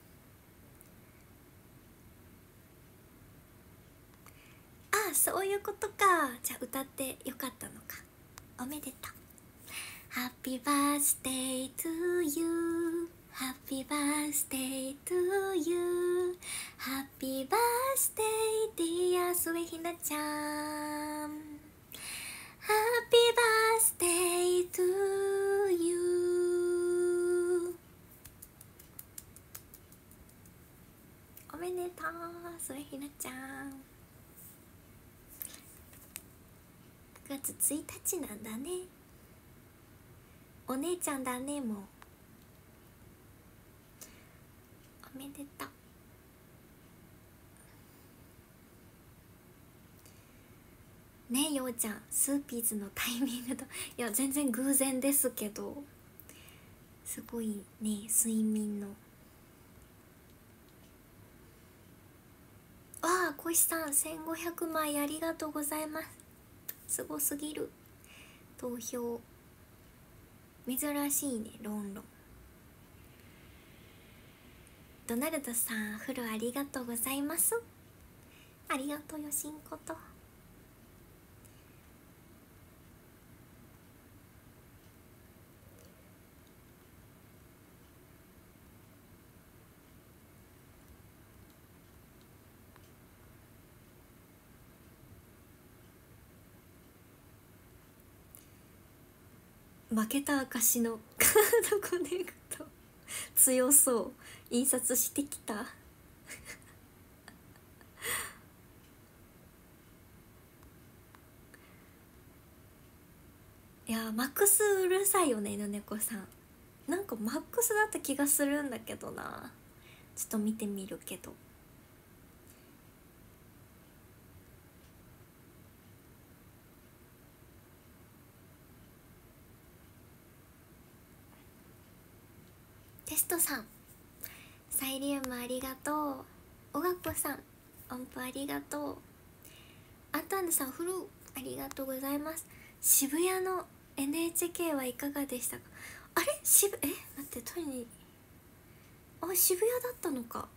そういうことか。じゃあ歌ってよかったのか。おめでとう。 Happy birthday to you Happy birthday to you Happy birthday dear すえひなちゃん Happy birthday to you おめでとうすえひなちゃん。9月1日なんだね。お姉ちゃんだね。もうおめでとうね。ようちゃんスーピーズのタイミングといや全然偶然ですけどすごいね。睡眠の小石さん1500枚ありがとうございます。すごすぎる。投票珍しいね。ロンロンドナルドさんフルありがとうございます。ありがとうよしんこと。 負けた証のカードコネクト強そう。印刷してきたいやマックスうるさいよね、犬猫さん。なんかマックスだった気がするんだけどな。ちょっと見てみるけど。テストさん、サイリウムありがとう。おがこさん、音符ありがとう。アントワヌさん、フルーありがとうございます。渋谷の NHK はいかがでしたか？あれ待ってトイレに渋谷だったのか。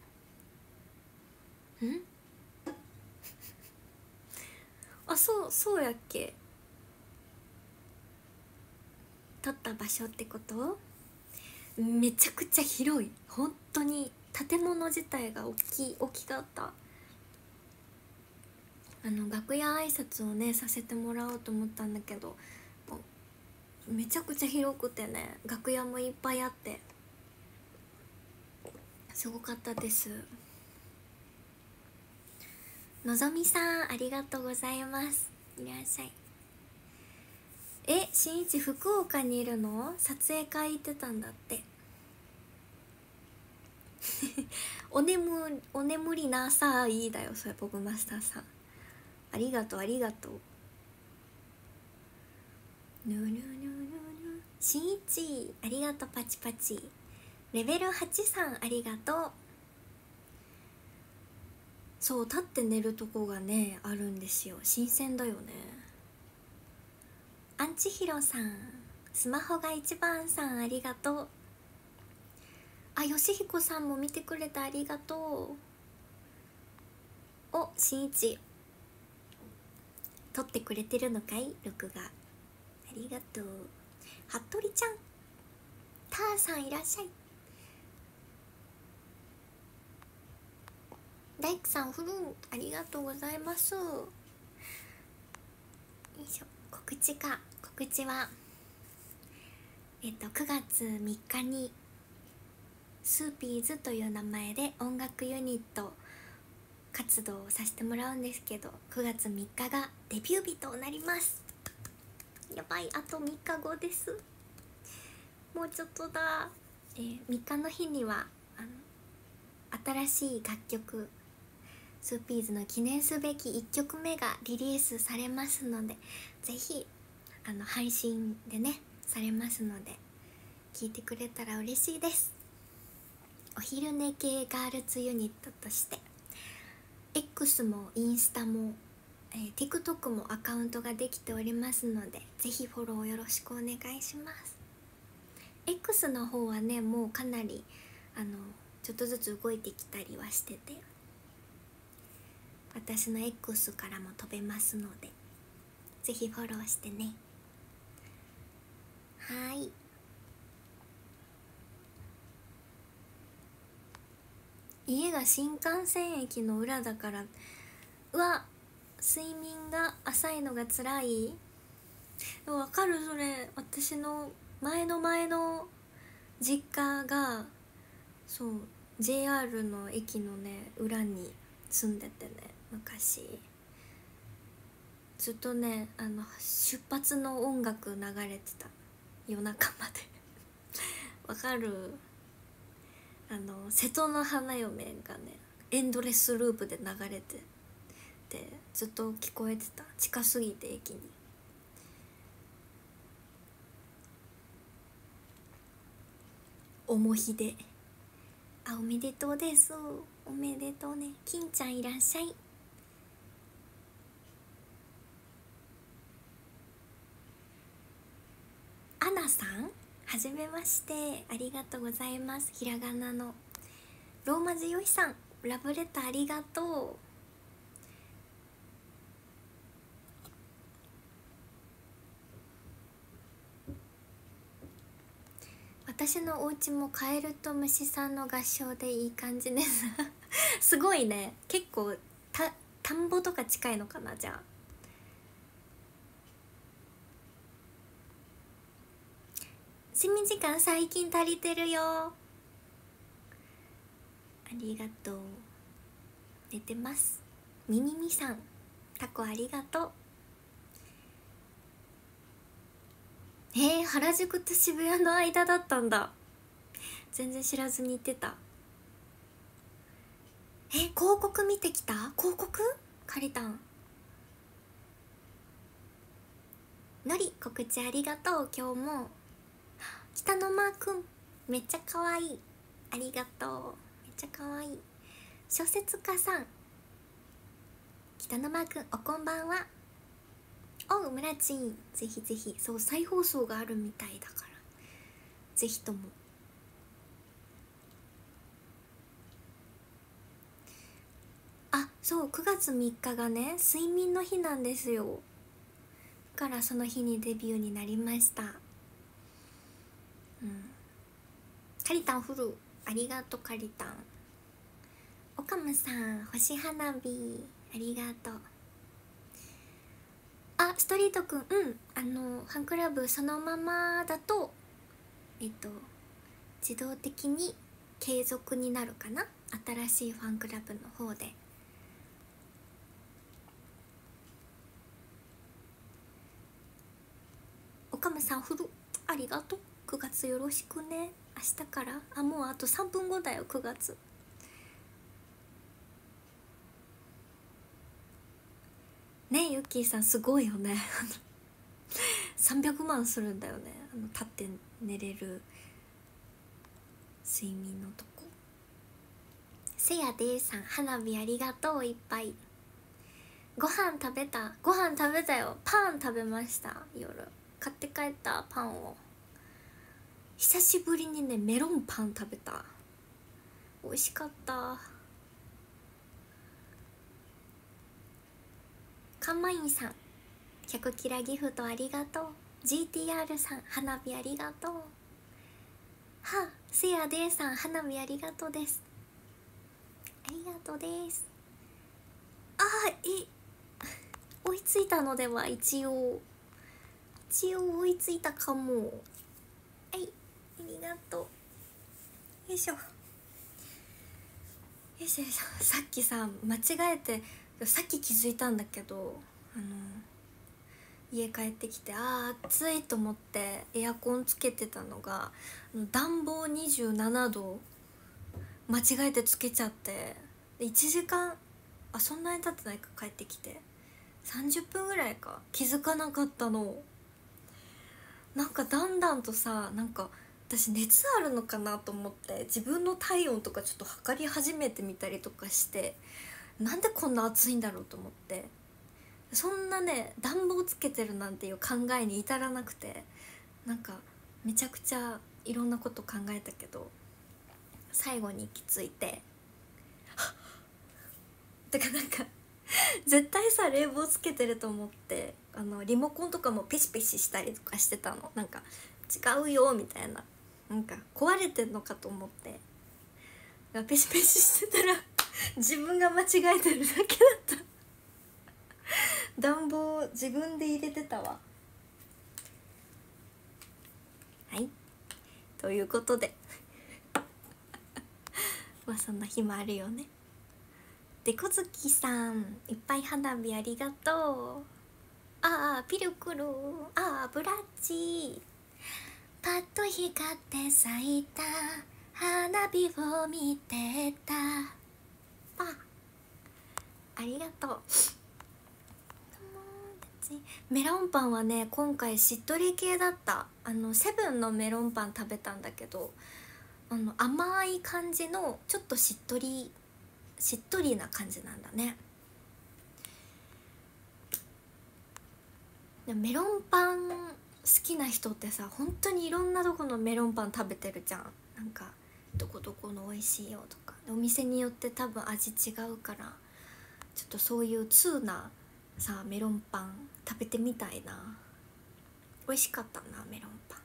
そうやっけ。撮った場所ってこと？めちゃくちゃ広い。本当に建物自体が大きかった。楽屋挨拶をねさせてもらおうと思ったんだけど、めちゃくちゃ広くてね、楽屋もいっぱいあってすごかったです。のぞみさん、ありがとうございます。いらっしゃい。しんいち福岡にいるの？撮影会行ってたんだってお眠りなさいだよ、それ。ボブマスターさん、ありがとうありがとう。ぬぬぬぬぬしんいちありがとう。パチパチ。レベル8さん、ありがとう。そう、立って寝るとこがねあるんですよ。新鮮だよね。アンチヒロさん、スマホが一番さん、ありがとう。よしひこさんも見てくれてありがとう。しんいち撮ってくれてるのかい、録画。ありがとう。はっとりちゃん、たーさんいらっしゃい。大工さん、フルーンありがとうございます。よいしょ。告知は9月3日にスーピーズという名前で音楽ユニット活動をさせてもらうんですけど、9月3日がデビュー日となります。やばい、あと3日後です。もうちょっとだ。3日の日には新しい楽曲、スーピーズの記念すべき1曲目がリリースされますので、ぜひ配信でねされますので聴いてくれたら嬉しいです。お昼寝系ガールズユニットとして X もインスタも、TikTok もアカウントができておりますので、ぜひフォローよろしくお願いします。 X の方はねもうかなりちょっとずつ動いてきたりはしてて、私の X からも飛べますので、ぜひフォローしてね。はい。家が新幹線駅の裏だから、睡眠が浅いのがつらい。わかる、それ。私の前の実家がそう JR の駅のね裏に住んでてね、昔ずっとね出発の音楽流れてた、夜中までわかる。瀬戸の花嫁がねエンドレスループで流れてて、ずっと聞こえてた。近すぎて駅に。おもひで、おめでとうです。おめでとうね。金ちゃんいらっしゃい。アナさん、はじめまして、ありがとうございます。ひらがなのローマ字よしさん、ラブレターありがとう。私のお家もカエルと虫さんの合唱でいい感じですすごいね。結構田んぼとか近いのかな。じゃあ休み時間最近足りてるよ。ありがとう。寝てます。みみみさん、タコありがとう。原宿と渋谷の間だったんだ。全然知らずに行ってた。広告見てきた？広告借りたん。のり告知ありがとう。今日も北野マーくんめっちゃかわいい。ありがとう。めっちゃかわいい。小説家さん、北野マーくんおこんばんは。おうむらちん、ぜひぜひ。そう、再放送があるみたいだからぜひとも。あ、そう、9月3日がね睡眠の日なんですよ。だからその日にデビューになりました。カリタンフルありがとう。カリタン。おかむさん星花火ありがとう。あ、ストリートくん、ファンクラブそのままだと自動的に継続になるかな。新しいファンクラブの方で。おかむさんフルありがとう。9月よろしくね。明日から、もうあと3分後だよ。9月ね。ゆっきーさんすごいよね300万するんだよね、立って寝れる睡眠のとこ。せやでーさん花火ありがとう。いっぱい。ご飯食べた？ご飯食べたよ。パン食べました。夜買って帰ったパンを。久しぶりにねメロンパン食べた。美味しかった。かんまいんさん100キラギフトありがとう。 GTR さん花火ありがとう。はせやでーさん花火ありがとうです。ありがとうです。追いついたのでは。一応追いついたかも。はい、ありがとう。よいしょよいしょよいしょ。さっきさ間違えて、さっき気づいたんだけど、家帰ってきて暑いと思ってエアコンつけてたのが暖房27度間違えてつけちゃって、1時間そんなに経ってないか。帰ってきて30分ぐらいか、気づかなかったの。なんかだんだんとさ、なんか私熱あるのかなと思って自分の体温とかちょっと測り始めてみたりとかして、なんでこんな暑いんだろうと思って、そんなね暖房つけてるなんていう考えに至らなくて、なんかめちゃくちゃいろんなこと考えたけど最後に行き着いててかなんか絶対さ冷房つけてると思ってリモコンとかもペシペシしたりとかしてたの。なんか違うよみたいな、なんか壊れてんのかと思ってペシペシしてたら自分が間違えてるだけだった暖房自分で入れてたわ。はいということでまあそんな日もあるよね。でこずきさんいっぱい花火ありがとう。ピルクルブラッチパッと光って咲いた花火を見てた。ありがとう。メロンパンはね今回しっとり系だった。セブンのメロンパン食べたんだけど甘い感じのちょっとしっとりな感じなんだね。メロンパン好きな人ってさ本当にいろんなとこのメロンパン食べてるじゃん。なんかどこどこの美味しいよとか、お店によって多分味違うから、ちょっとそういう通なさメロンパン食べてみたいな。美味しかったなメロンパン。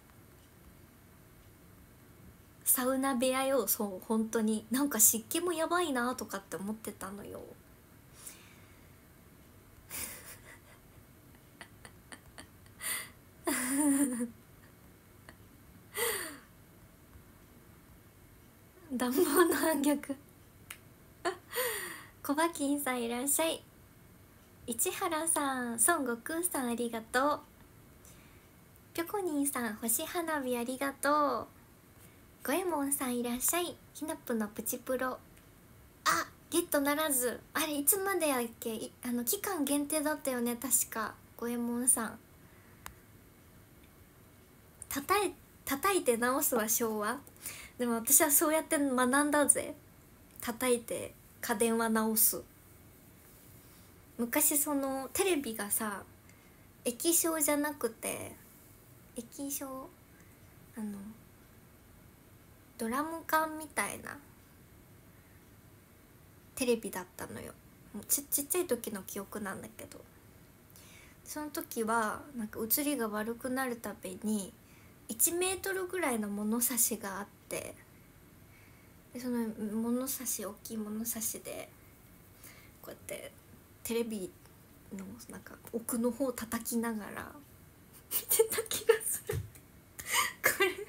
サウナ部屋よ。そう本当になんか湿気もやばいなとかって思ってたのよ暖房の反逆コバキンさんいらっしゃい。市原さん、孫悟空さんありがとう。ぴょこにんさん、星花火ありがとう。ゴエモンさんいらっしゃい。ひなぷのプチプロ、あ、ゲットならず。あれいつまでやっけ、期間限定だったよね確か。ゴエモンさん、叩いて直すは昭和。でも私はそうやって学んだぜ。叩いて家電は直す。昔そのテレビがさ、液晶じゃなくて、液晶、ドラム缶みたいなテレビだったのよ。もうちっちゃい時の記憶なんだけど、その時はなんか映りが悪くなるたびに1メートルぐらいの物差しがあって、でその物差し、大きい物差しでこうやってテレビのなんか奥の方叩きながら見てた気がするこれ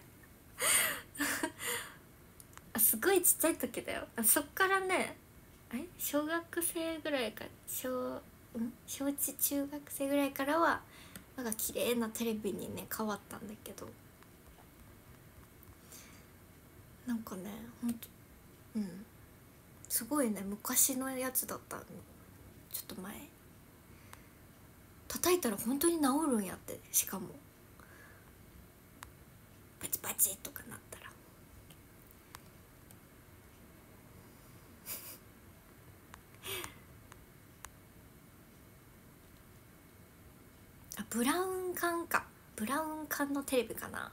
すごいちっちゃい時だよ。そっからね、小学生ぐらいから小中学生ぐらいからはなんか綺麗なテレビにね変わったんだけど、なんかね、ほんとすごいね、昔のやつだったの。ちょっと前叩いたら本当に治るんやって。しかもパチパチとかなったらブラウン管か、ブラウン管のテレビかな。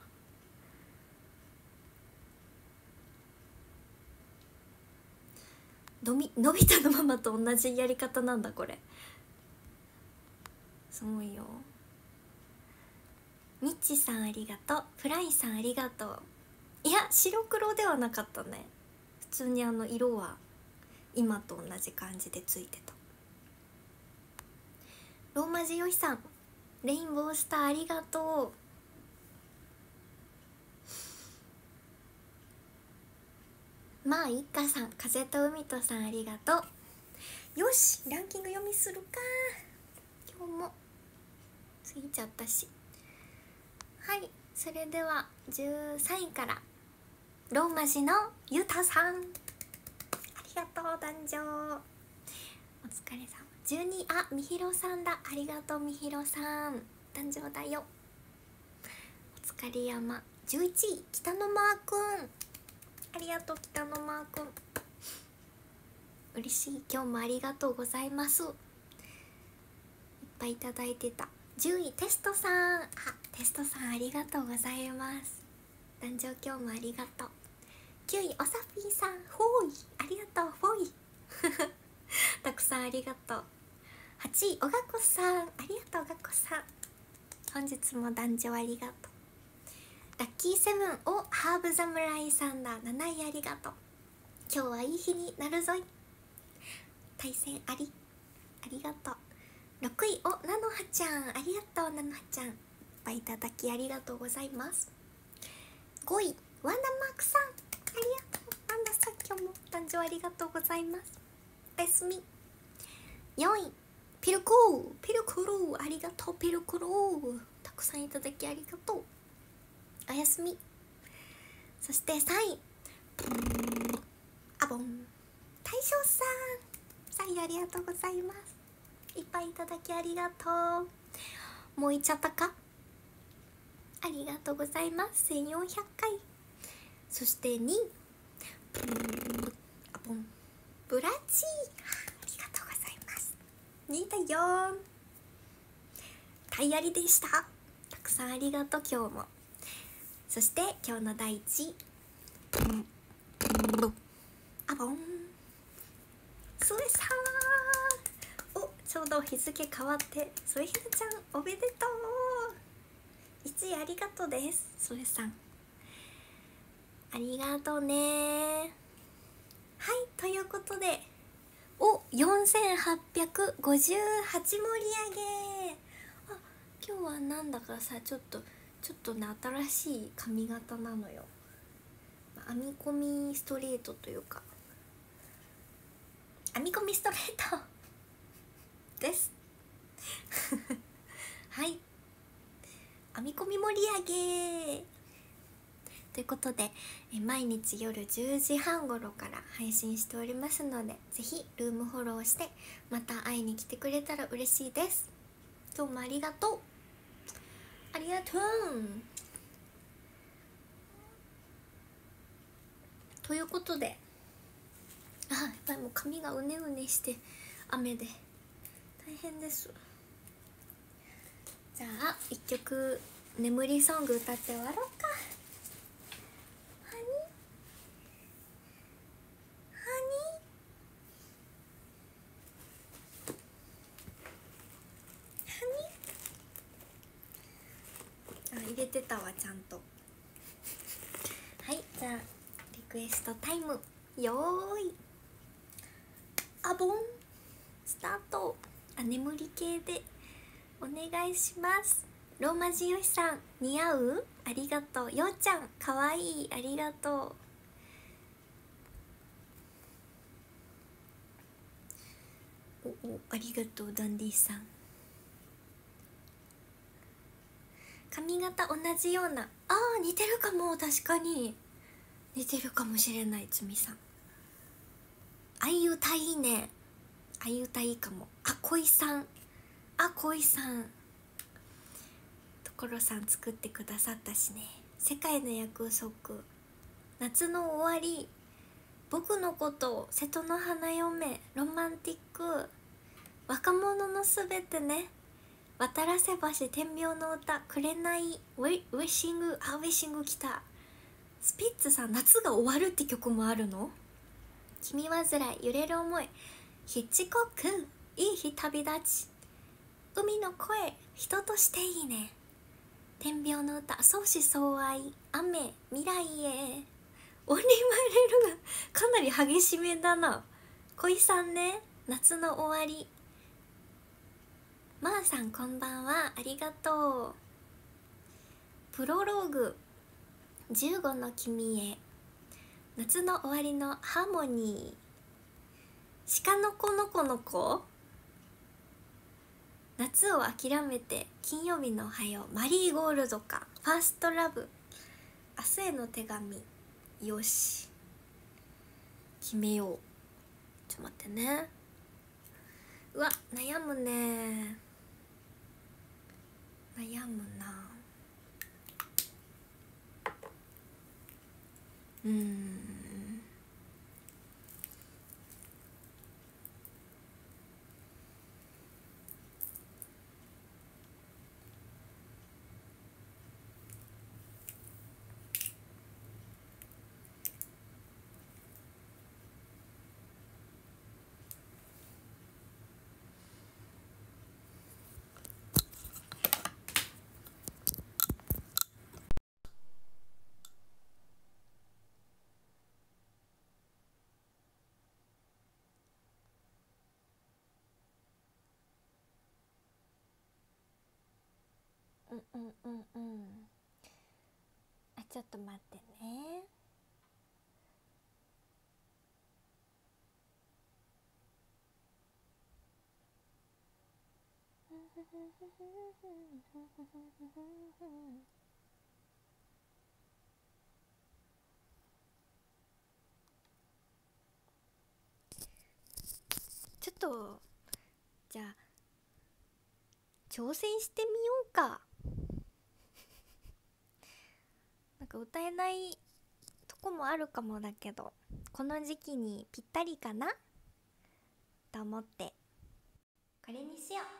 のび太のママと同じやり方なんだこれ。すごいよ。ミッチさんありがとう。フライさんありがとう。いや白黒ではなかったね。普通に色は今と同じ感じでついてた。ローマ字よしさん、レインボースターありがとう。まあいっかさん、風と海とさんありがとう。よし、ランキング読みするか。今日も過ぎちゃったし。はい、それでは13位からローマ字のゆたさんありがとう。誕生お疲れ様。12位、みひろさんだ。ありがとうみひろさん、誕生だよ。お疲れ山。11位、北野マーくんありがとう。北野マーくん嬉しい。今日もありがとうございます。いっぱいいただいてた。10位、テストさん。テストさんありがとうございます。誕生今日もありがとう。9位、おさぴーさん。ほーい、ありがとう。ほーいたくさんありがとう。8位、おがこさん。ありがとうおがこさん、本日も誕生ありがとう。ラッキーセブンをハーブ侍さんだ。7位ありがとう。今日はいい日になるぞい。対戦ありがとう。6位、なのはちゃん。ありがとうなのはちゃん、いっぱいいただきありがとうございます。5位、ワンダマークさん。ありがとうワンダさん、今日も誕生ありがとうございます。おやすみ。4位、ピルクルありがとう。ピルクルたくさんいただきありがとう。おやすみ。そして3位、あぼん大将さん。3位ありがとうございます。いっぱいいただきありがとう。もういっちゃったか。ありがとうございます。1400回。そして2位、あぼんブラチー。ありがとうございます。2位だよ。タイヤリでした。たくさんありがとう今日も。そして今日の第1位、あぼんスエさん。ちょうど日付変わってスエひなちゃんおめでとう。1位ありがとうです。スエさんありがとうね。はい、ということで4858盛り上げ。今日はなんだかさ、ちょっとね新しい髪型なのよ。 編み込みストレートというか、編み込みストレートですはい、編み込み盛り上げということで、毎日夜10時半頃から配信しておりますので、ぜひルームフォローしてまた会いに来てくれたら嬉しいです。今日もありがとう、ありがとうということで、やっぱりもう髪がうねうねして雨で大変です。じゃあ一曲眠りソング歌って終わろうか。ハニーハニー入れてたわちゃんと。はい、じゃあリクエストタイム、よーいあぼんスタート。眠り系でお願いします。ローマ字よしさん、似合う、ありがとう。ようちゃんかわいい、ありがとう。ありがとうダンディさん。髪型同じような、似てるかも。確かに似てるかもしれない。つみさん、あいうたいいね。あいうたいいかも。恋さん、恋さん、所さん作ってくださったしね。世界の約束、夏の終わり、僕のこと、瀬戸の花嫁、ロマンティック、若者のすべてね、渡らせ橋、天秤の歌、紅、ウィッシング、ウィッシング来た。スピッツさん、夏が終わるって曲もあるの。君煩い、揺れる思い、ヒッチコック、いい日旅立ち、海の声、人としていいね、天秤の歌、相思相愛、雨、未来へ、オンリーマイレールがかなり激しめだな。恋さんね、夏の終わり、まーさんこんばんは、ありがとう。プロローグ、15の君へ、夏の終わりのハーモニー、鹿の子の子の子、夏を諦めて金曜日のおはよう、マリーゴールドか、ファーストラブ、明日への手紙、よし決めよう。ちょっと待ってね。うわ、悩むね、悩むな。ちょっと待ってね。ちょっとじゃあ挑戦してみようか。なんか歌えないとこもあるかもだけど、この時期にぴったりかなと思ってこれにしよう。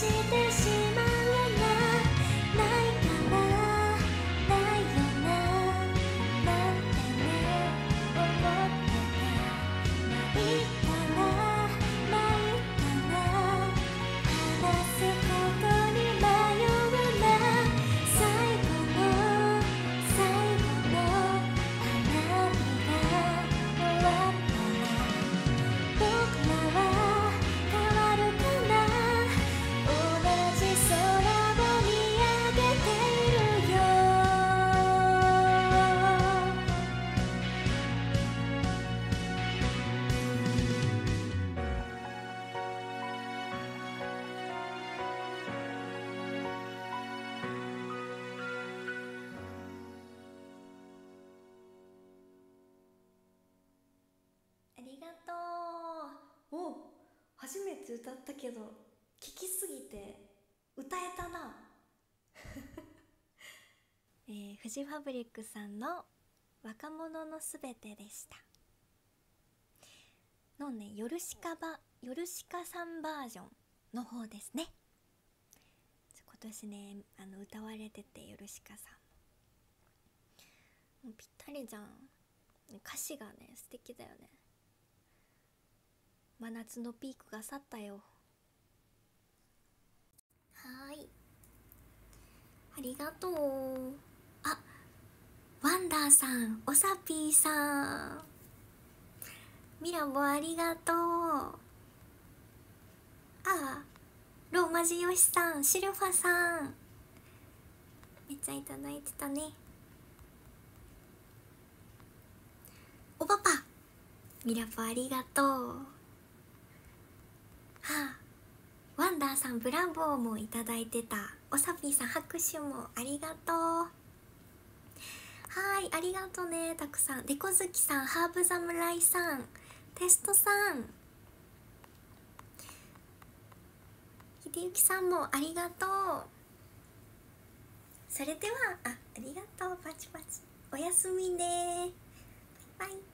してしまうな、ないからないよな、なんてね思ってた。参ったな参ったな、話すことに迷うな、最後の最後の花火が終わったら僕らは変わるかな、同じ空を見上げているよ。ありがとう。お、初めて歌ったけど聞きすぎて歌えたな。フジファブリックさんの若者のすべてでしたのね、ヨルシカさんバージョンの方ですね。今年ね歌われてて、ヨルシカさんもうぴったりじゃん。歌詞がね素敵だよね。真夏のピークが去ったよ。はーい、ありがとう。あ、ワンダーさん、おさぴーさん、ミラボありがとう。あ、ローマ字よしさん、シルファさん、めっちゃいただいてたね。おパパ、ミラボありがとう。はあ、ワンダーさんブラボーもいただいてた。おさぴーさん拍手もありがとう。はい、ありがとうね、たくさん。猫好きさん、ハーブ侍さん、テストさん、秀幸さんもありがとう。それではありがとう、パチパチ、おやすみね、バイバイ。